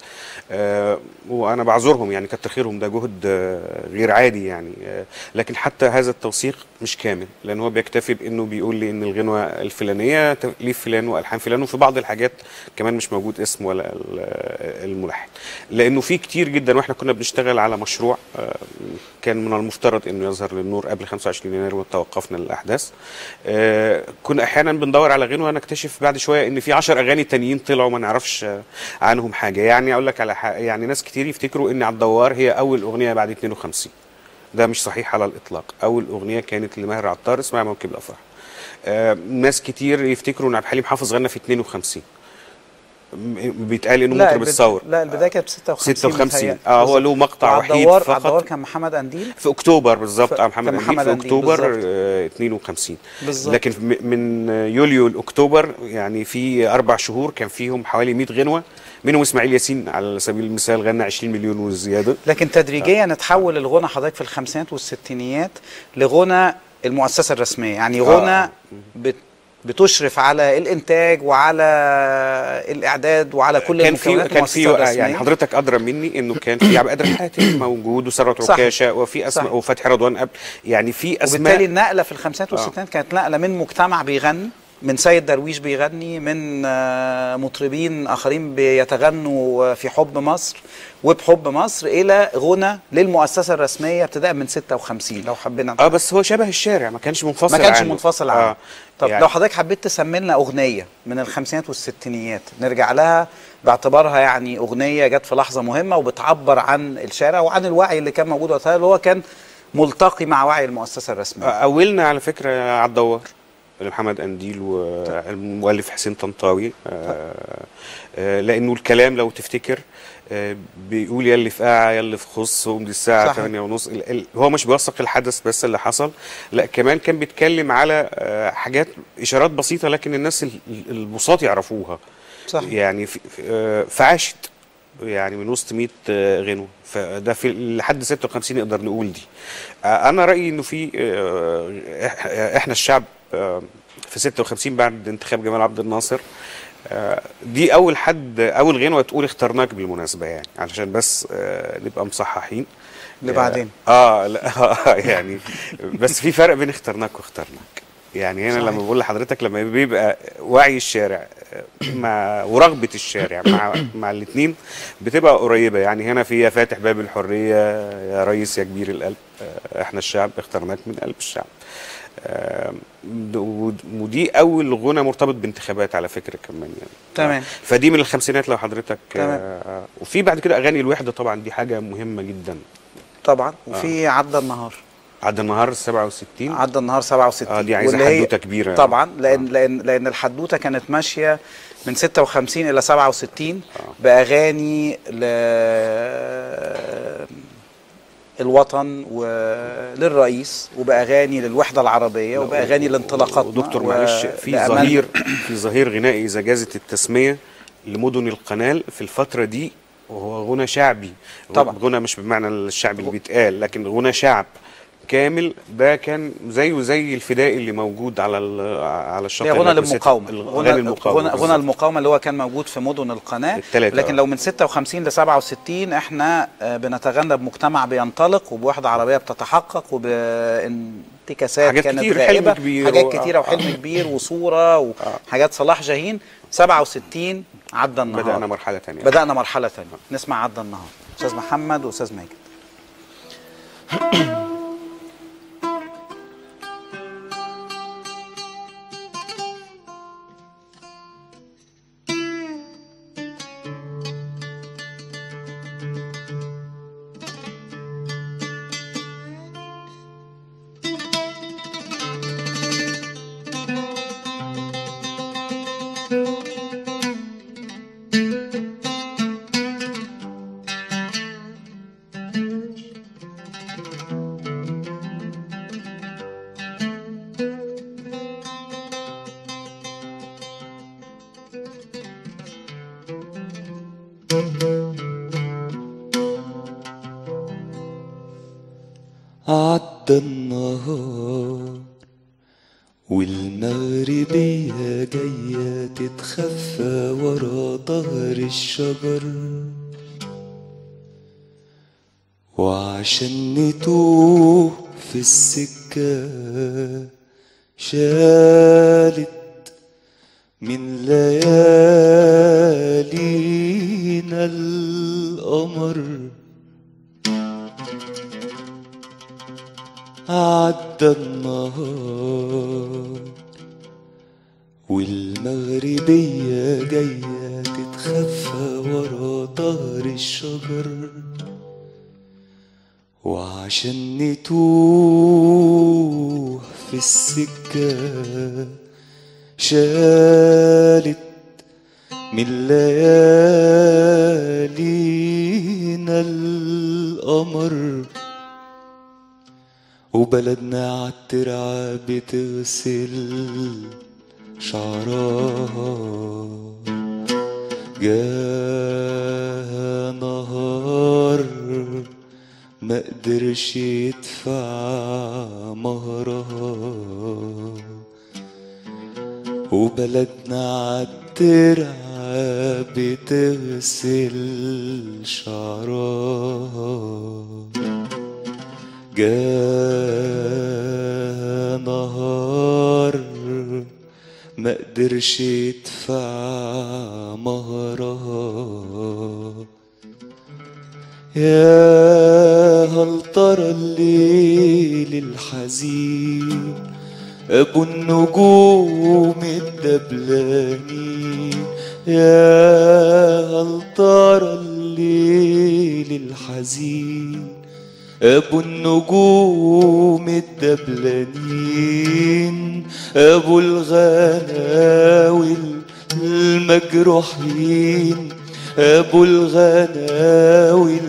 وانا بعذرهم يعني، كتر خيرهم، ده جهد غير عادي يعني. لكن حتى هذا التوثيق مش كامل، لان هو بيكتفي بانه بيقول لي ان الغنوه الفلانيه تاليف فلان والحان فلان، وفي بعض الحاجات كمان مش موجود اسم ولا الملحن، لانه في كتير جدا. واحنا كنا بنشتغل على مشروع كان من المفترض انه يظهر للنور قبل 25 يناير وتوقفنا للاحداث. كنا احيانا بندور على غنوه، نكتشف بعد شويه ان في 10 اغاني تانيين طلعوا ما نعرفش عنهم حاجه. يعني اقول لك على يعني ناس كتير يفتكروا ان على الدوار هي اول اغنيه بعد 52، ده مش صحيح على الاطلاق. اول اغنيه كانت لماهر عطار اسمها موكب الافراح. ناس كتير يفتكروا ان عبد الحليم حافظ غنى في 52، بيتقال انه مطرب الثوره.
لا البدايه كانت 56.
هو له مقطع وحيد فقط.
الدوار كان محمد قنديل
في اكتوبر بالظبط. محمد قنديل في اكتوبر 52
بالزبط.
لكن من يوليو لاكتوبر يعني في 4 شهور كان فيهم حوالي 100 غنوه، منهم اسماعيل ياسين على سبيل المثال غنى 20 مليون وزياده.
لكن تدريجيا اتحول الغنى حضرتك في الخمسينات والستينيات لغنى المؤسسه الرسميه، يعني غنى بتشرف على الانتاج وعلى الاعداد وعلى كل المكونات.
كان في يعني حضرتك ادرى مني انه كان في عبد القادر حاتم موجود وثروت عكاشه وفي اسماء وفتحي رضوان قبل، يعني في اسماء.
وبالتالي النقله في الخمسينات والستينات كانت نقله من مجتمع بيغني، من سيد درويش بيغني، من مطربين اخرين بيتغنوا في حب مصر وبحب مصر، الى غنى للمؤسسه الرسميه ابتداء من 56 لو حبينا.
بس هو شبه الشارع، ما كانش منفصل
عنه. ما كانش منفصل عنه. طب
يعني
لو حضرتك حبيت تسمي لنا اغنيه من الخمسينات والستينيات نرجع لها باعتبارها يعني اغنيه جت في لحظه مهمه وبتعبر عن الشارع وعن الوعي اللي كان موجود وقتها، اللي هو كان ملتقي مع وعي المؤسسه الرسميه.
اولنا على فكره على الدوار لمحمد قنديل والمؤلف حسين طنطاوي. لانه الكلام لو تفتكر بيقول يا اللي في قاعه يا اللي في خص ومدي الساعه 8:30. هو مش بيوثق الحدث بس اللي حصل، لا كمان كان بيتكلم على حاجات اشارات بسيطه لكن الناس البساط يعرفوها. صح. يعني فعاشت يعني من وسط 100 غنوه، فده في لحد 56 نقدر نقول دي. انا رايي انه في احنا الشعب في 56 بعد انتخاب جمال عبد الناصر، دي اول غنوه تقول اخترناك بالمناسبه، يعني علشان بس نبقى مصححين
لبعدين.
لا يعني بس في فرق بين اخترناك واخترناك. يعني هنا صحيح. لما بقول لحضرتك لما بيبقى وعي الشارع ورغبه الشارع مع الاثنين بتبقى قريبه. يعني هنا في يا فاتح باب الحريه يا ريس يا كبير القلب، احنا الشعب اخترناك من قلب الشعب. ودي اول غنى مرتبط بانتخابات على فكره كمان يعني.
تمام.
فدي من الخمسينات لو حضرتك. وفي بعد كده اغاني الوحده طبعا، دي حاجه مهمه جدا
طبعا. وفي عدى النهار.
عدى النهار 67.
عدى النهار 67
دي عايزه حدوته كبيره
طبعا. لان الحدوته كانت ماشيه من 56 الى 67 باغاني الوطن وللرئيس، وباغاني للوحده العربيه، وباغاني لانطلاقاتنا.
ودكتور معلش في ظهير غنائي اذا جازت التسميه لمدن القنال في الفتره دي، وهو غنى شعبي طبعا. غنى مش بمعنى الشعب اللي بيتقال، لكن غنى شعب كامل. ده كان زيه زي الفدائي اللي موجود على الشط.
غنى للمقاومه، غنى المقاومه اللي هو كان موجود في مدن القناه. لكن لو من 56 ل 67 احنا بنتغنى بمجتمع بينطلق وبوحده عربيه بتتحقق وبانتكاسات كانت غائبه، حاجات كتيره وحلم كبير وصوره وحاجات صلاح جاهين. 67 عدى النهار،
بدأنا مرحله ثانيه.
نسمع عدى النهار استاذ محمد واستاذ ماجد.
عدى النهار والمغربية جاية تتخفى ورا ظهر الشجر، وعشان نتوه في السكة شالت من ليالينا القمر. عدى النهار والمغربية جاية تتخفى ورا ظهر الشجر، وعشان نتوه في السكة شالت من ليالينا القمر. وبلدنا عالترعة بتغسل شعرها، جاها نهار ما قدرش يدفع مهرها. وبلدنا عالترعة بتغسل شعرها، جاها نهار ما قدرش يدفع مهرها. يا هل ترى الليل الحزين ابو النجوم الدبلاني، يا هل ترى الليل الحزين ابو النجوم الدبلانين، ابو الغناوي المجروحين، ابو الغناوي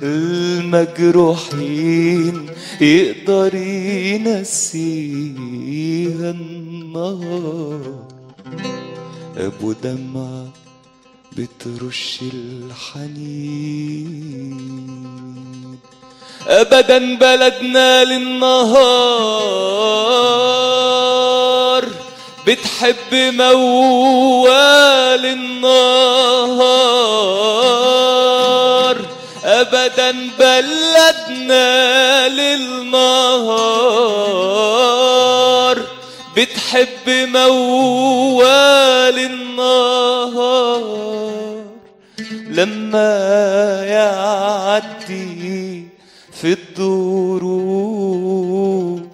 المجروحين، يقدر ينسيها النهار. ابو دمعة بترش الحنين، ابدا بلدنا للنهار بتحب موال النهار. ابدا بلدنا للنهار بتحب موال النهار. لما يعدي في الدروب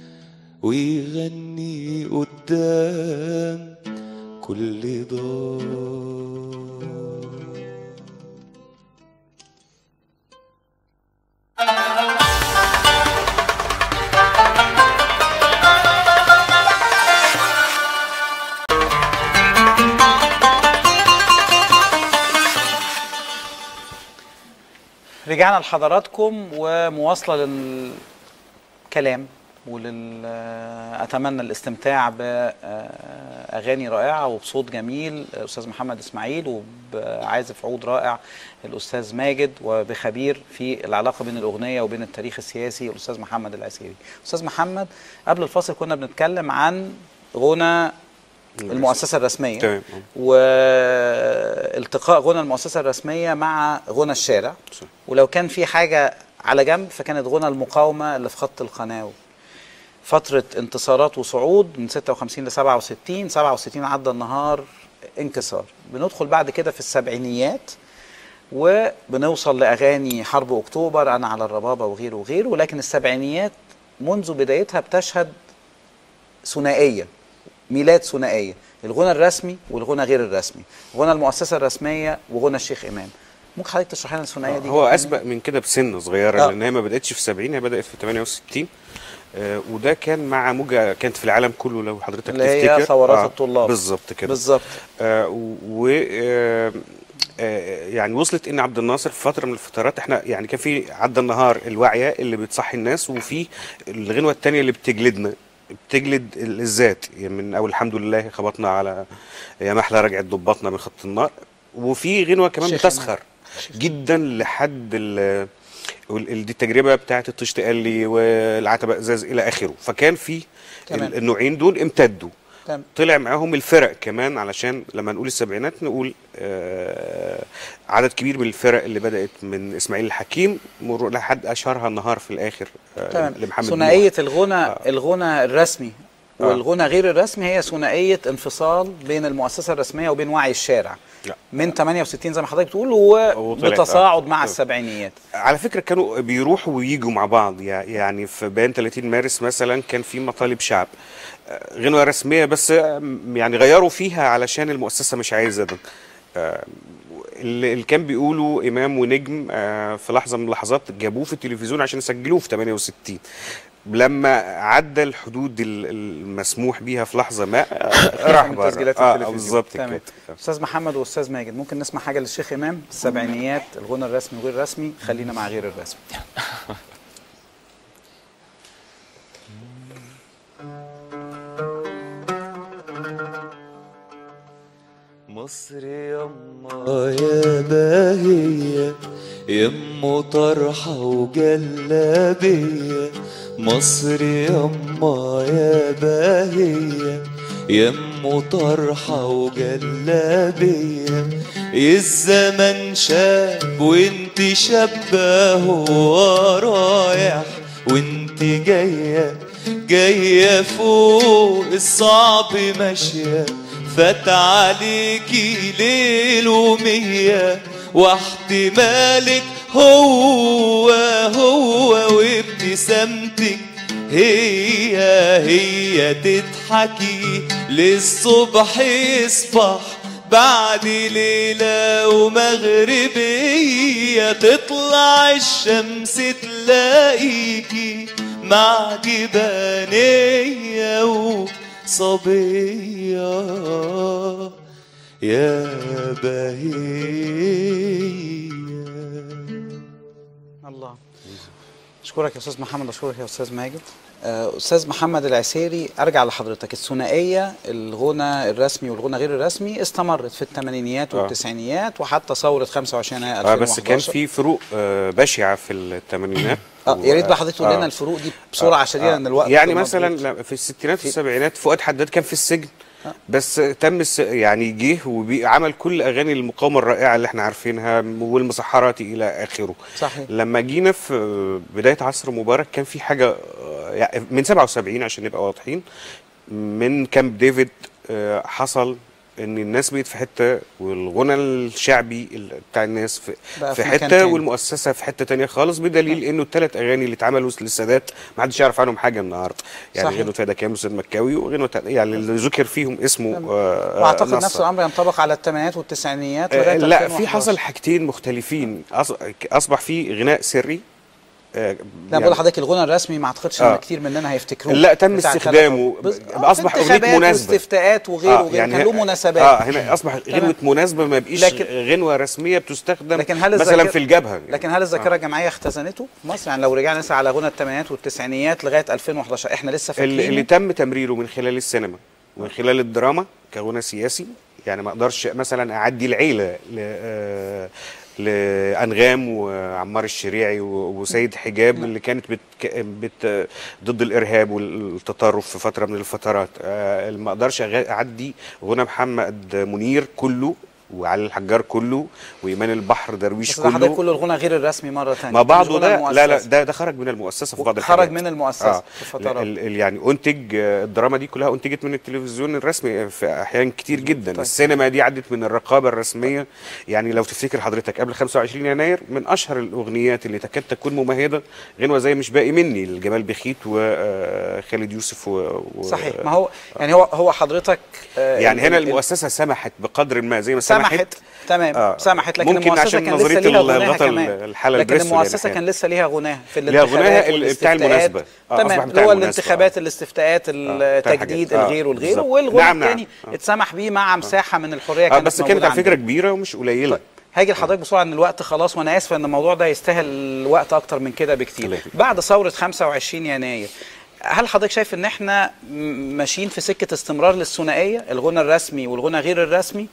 ويغني قدام كل دار.
رجعنا لحضراتكم ومواصلة للكلام أتمنى الاستمتاع بأغاني رائعة وبصوت جميل الأستاذ محمد إسماعيل، وبعازف عود رائع الأستاذ ماجد، وبخبير في العلاقة بين الأغنية وبين التاريخ السياسي الأستاذ محمد العسيري. أستاذ محمد، قبل الفاصل كنا بنتكلم عن غنى المؤسسة الرسمية، تمام، والتقاء غنى المؤسسة الرسمية مع غنى الشارع، ولو كان في حاجة على جنب فكانت غنى المقاومة اللي في خط القناوي. فترة انتصارات وصعود من 56 ل 67، 67 عدى النهار انكسار. بندخل بعد كده في السبعينيات وبنوصل لأغاني حرب أكتوبر، أنا على الربابة وغيره وغيره. ولكن السبعينيات منذ بدايتها بتشهد ثنائية، ميلاد ثنائية، الغنى الرسمي والغنى غير الرسمي، غنى المؤسسة الرسمية وغنى الشيخ إمام. ممكن حضرتك تشرح لنا الثنائية دي؟
هو أسبق من كده بسنة صغيرة، لأن هي ما بدأتش في 70، هي بدأت في 68. وده كان مع موجة كانت في العالم كله لو حضرتك تفتكر، اللي هي
ثورات الطلاب.
بالظبط كده،
بالظبط.
يعني وصلت ان عبد الناصر في فتره من الفترات، احنا يعني كان في عدى النهار الواعيه اللي بتصحي الناس، وفي الغنوه الثانيه اللي بتجلدنا، بتجلد الذات، يعني من اول الحمد لله خبطنا على يا محلى رجعت ضباطنا من خط النار. وفي غنوه كمان بتسخر جدا لحد دي التجربه بتاعت الطشت قلي والعتبه ازاز الى اخره. فكان في النوعين دول امتدوا. طلع معاهم الفرق كمان، علشان لما نقول السبعينات نقول عدد كبير من الفرق اللي بدأت من إسماعيل الحكيم لحد أشهرها النهار في الآخر لمحمد
ثنائية الغنى الرسمي والغنى غير الرسمي هي ثنائية انفصال بين المؤسسة الرسمية وبين وعي الشارع من 68 زي ما حضرتك بتقول، وبتصاعد مع السبعينيات.
على فكرة كانوا بيروحوا وييجوا مع بعض، يعني في بيان 30 مارس مثلا كان في مطالب شعب غنوة رسمية، بس يعني غيروا فيها علشان المؤسسة مش عايزة ده. اللي كان بيقولوا إمام ونجم في لحظة من اللحظات جابوه في التلفزيون عشان يسجلوه في 68. لما عدى الحدود المسموح بيها في لحظة ما راح بره.
تسجيلات التلفزيون.
بالظبط كده.
أستاذ محمد وأستاذ ماجد، ممكن نسمع حاجة للشيخ إمام؟ السبعينيات، الغنى الرسمي وغير الرسمي، خلينا مع غير الرسمي.
مصر يما يا باهية يمو طرحة وجلابية، مصر يما يا باهية يمو طرحة وجلابية، الزمن شاب وانت شابة، هو رايح وانت جاية فوق الصعب ماشية، فات عليكي ليل ومية، واحتمالك هو وابتسامتك هي تضحكي للصبح يصبح بعد ليلة ومغربية، تطلع الشمس تلاقيكي مع جبانية صبية يا بهية.
الله. أشكرك يا أستاذ محمد، أشكرك يا أستاذ ماجد. أستاذ محمد العسيري، أرجع لحضرتك. الثنائية الغنى الرسمي والغنى غير الرسمي استمرت في الثمانينيات والتسعينيات وحتى ثورة 25 يناير 2011.
بس كان في فروق بشعة في الثمانينات.
يا ريت بقى حضرتك تقول لنا الفروق دي بسرعة شديدة لأن الوقت
يعني مثلا في الستينات والسبعينات فؤاد حداد كان في السجن، بس تم يعني جه وعمل كل اغاني المقاومه الرائعه اللي احنا عارفينها والمسحرات الى اخره.
صحيح.
لما جينا في بدايه عصر مبارك كان في حاجه يعني من 77 عشان نبقى واضحين، من كامب ديفيد حصل ان الناس بقت في حته والغنى الشعبي بتاع الناس في حته والمؤسسه في حته تانية خالص، بدليل انه الثلاث اغاني اللي اتعملوا للسادات ما حدش يعرف عنهم حاجه النهارده، يعني غنوه فايده كامل وسيد مكاوي وغنوه يعني اللي ذكر فيهم اسمه
واعتقد نفس الامر ينطبق على الثمانينات والتسعينيات لغايه
لا، في حصل حاجتين مختلفين. اصبح في غناء سري.
لا بقول لحضرتك الغنى الرسمي ما اعتقدش ان كتير مننا هيفتكروه.
لا تم استخدامه، اصبح اغنيه مناسبه
واستفتاءات وغيره وغيره، يعني كان له مناسبات.
هنا اصبح غنوه مناسبه، ما بقيش غنوه رسميه بتستخدم مثلا في الجبهه.
لكن هل الذاكره الجماعيه اختزنته في مصر؟ يعني لو رجعنا نسال على غنى الثمانينات والتسعينيات لغايه 2011 احنا لسه فاكرين
اللي تم تمريره من خلال السينما ومن خلال الدراما كغنى سياسي. يعني ما اقدرش مثلا اعدي العيله لأنغام وعمار الشريعي وسيد حجاب اللي كانت ضد الإرهاب والتطرف في فترة من الفترات. ما أقدرش أعدي غنى محمد منير كله وعلي الحجار كله وإيمان البحر درويش كله.
حضرتك كل الغنى غير الرسمي مرة ثانية.
ما بعضه ده لا ده خرج من المؤسسة في بعض الحاجات.
خرج من المؤسسة في فترات.
يعني أنتج الدراما دي كلها أنتجت من التلفزيون الرسمي في أحيان كتير جدا. طيب. السينما دي عدت من الرقابة الرسمية. يعني لو تفتكر حضرتك قبل 25 يناير من أشهر الأغنيات اللي تكاد تكون ممهدة غنوة زي مش باقي مني لجمال بخيت وخالد يوسف
صحيح. ما هو يعني هو حضرتك
يعني هنا المؤسسة سمحت بقدر ما زي ما
سمحت تمام سمحت، لكن المؤسسه كان لسه ليها غناها كمان. لكن المؤسسه كان لسه ليها غناها في الانتخابات
بتاع المناسبه.
تمام، اللي هو الانتخابات الاستفتاءات التجديد الغير والغير والغنى الثاني اتسمح بيه مع مساحه من الحريه كانت
بس كانت على فكره كبيره ومش قليله.
طيب. هاجي لحضرتك بسرعه ان الوقت خلاص، وانا اسف ان الموضوع ده يستاهل وقت اكتر من كده بكتير. بعد ثوره 25 يناير هل حضرتك شايف ان احنا ماشيين في سكه استمرار للثنائيه الغنى الرسمي والغنى غير الرسمي،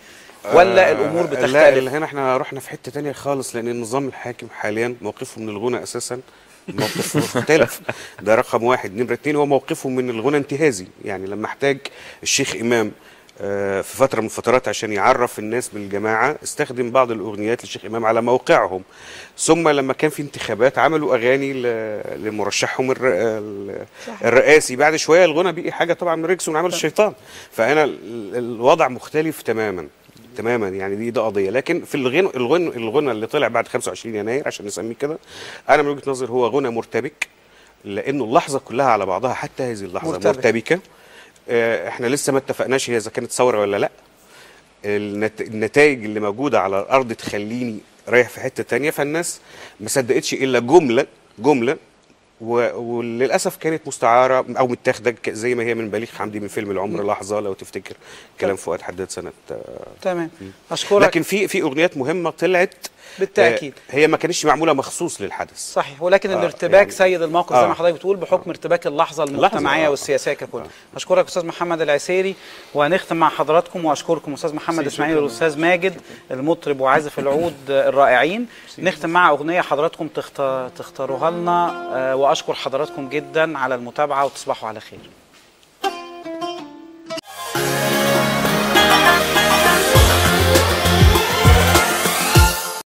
ولا الامور بتختلف؟
لا، هنا احنا رحنا في حته تانية خالص، لان النظام الحاكم حاليا موقفه من الغنى اساسا موقف مختلف. ده رقم واحد. نمرة 2 هو موقفه من الغنى انتهازي. يعني لما احتاج الشيخ امام في فتره من الفترات عشان يعرف الناس بالجماعه، استخدم بعض الاغنيات للشيخ امام على موقعهم. ثم لما كان في انتخابات عملوا اغاني لمرشحهم الرئاسي. بعد شويه الغنى بقي حاجه طبعا من رجس ومن عمل الشيطان. فانا الوضع مختلف تماما. يعني ده قضيه. لكن في الغنى اللي طلع بعد 25 يناير عشان نسميه كده، انا من وجهه نظري هو غنى مرتبك، لانه اللحظه كلها على بعضها حتى هذه اللحظه مرتبكه. احنا لسه ما اتفقناش هي اذا كانت ثوره ولا لا. النتائج اللي موجوده على الارض تخليني رايح في حته تانية. فالناس ما صدقتش الا جمله وللاسف كانت مستعاره او متاخده زي ما هي من بليغ حمدي من فيلم العمر لحظه، لو تفتكر كلام فؤاد حداد سنه.
تمام. اشكرك.
لكن في اغنيات مهمه طلعت
بالتاكيد
هي ما كانتش معموله مخصوص للحدث.
صحيح. ولكن الارتباك يعني سيد الموقف زي ما حضرتك بتقول، بحكم ارتباك اللحظه المجتمعيه والسياسيه ككل. اشكرك استاذ محمد العسيري، وهنختم مع حضراتكم. واشكركم استاذ محمد اسماعيل والاستاذ ماجد المطرب وعازف العود الرائعين. نختم مع اغنيه حضراتكم تختاروها لنا، واشكر حضراتكم جدا على المتابعه، وتصبحوا على خير.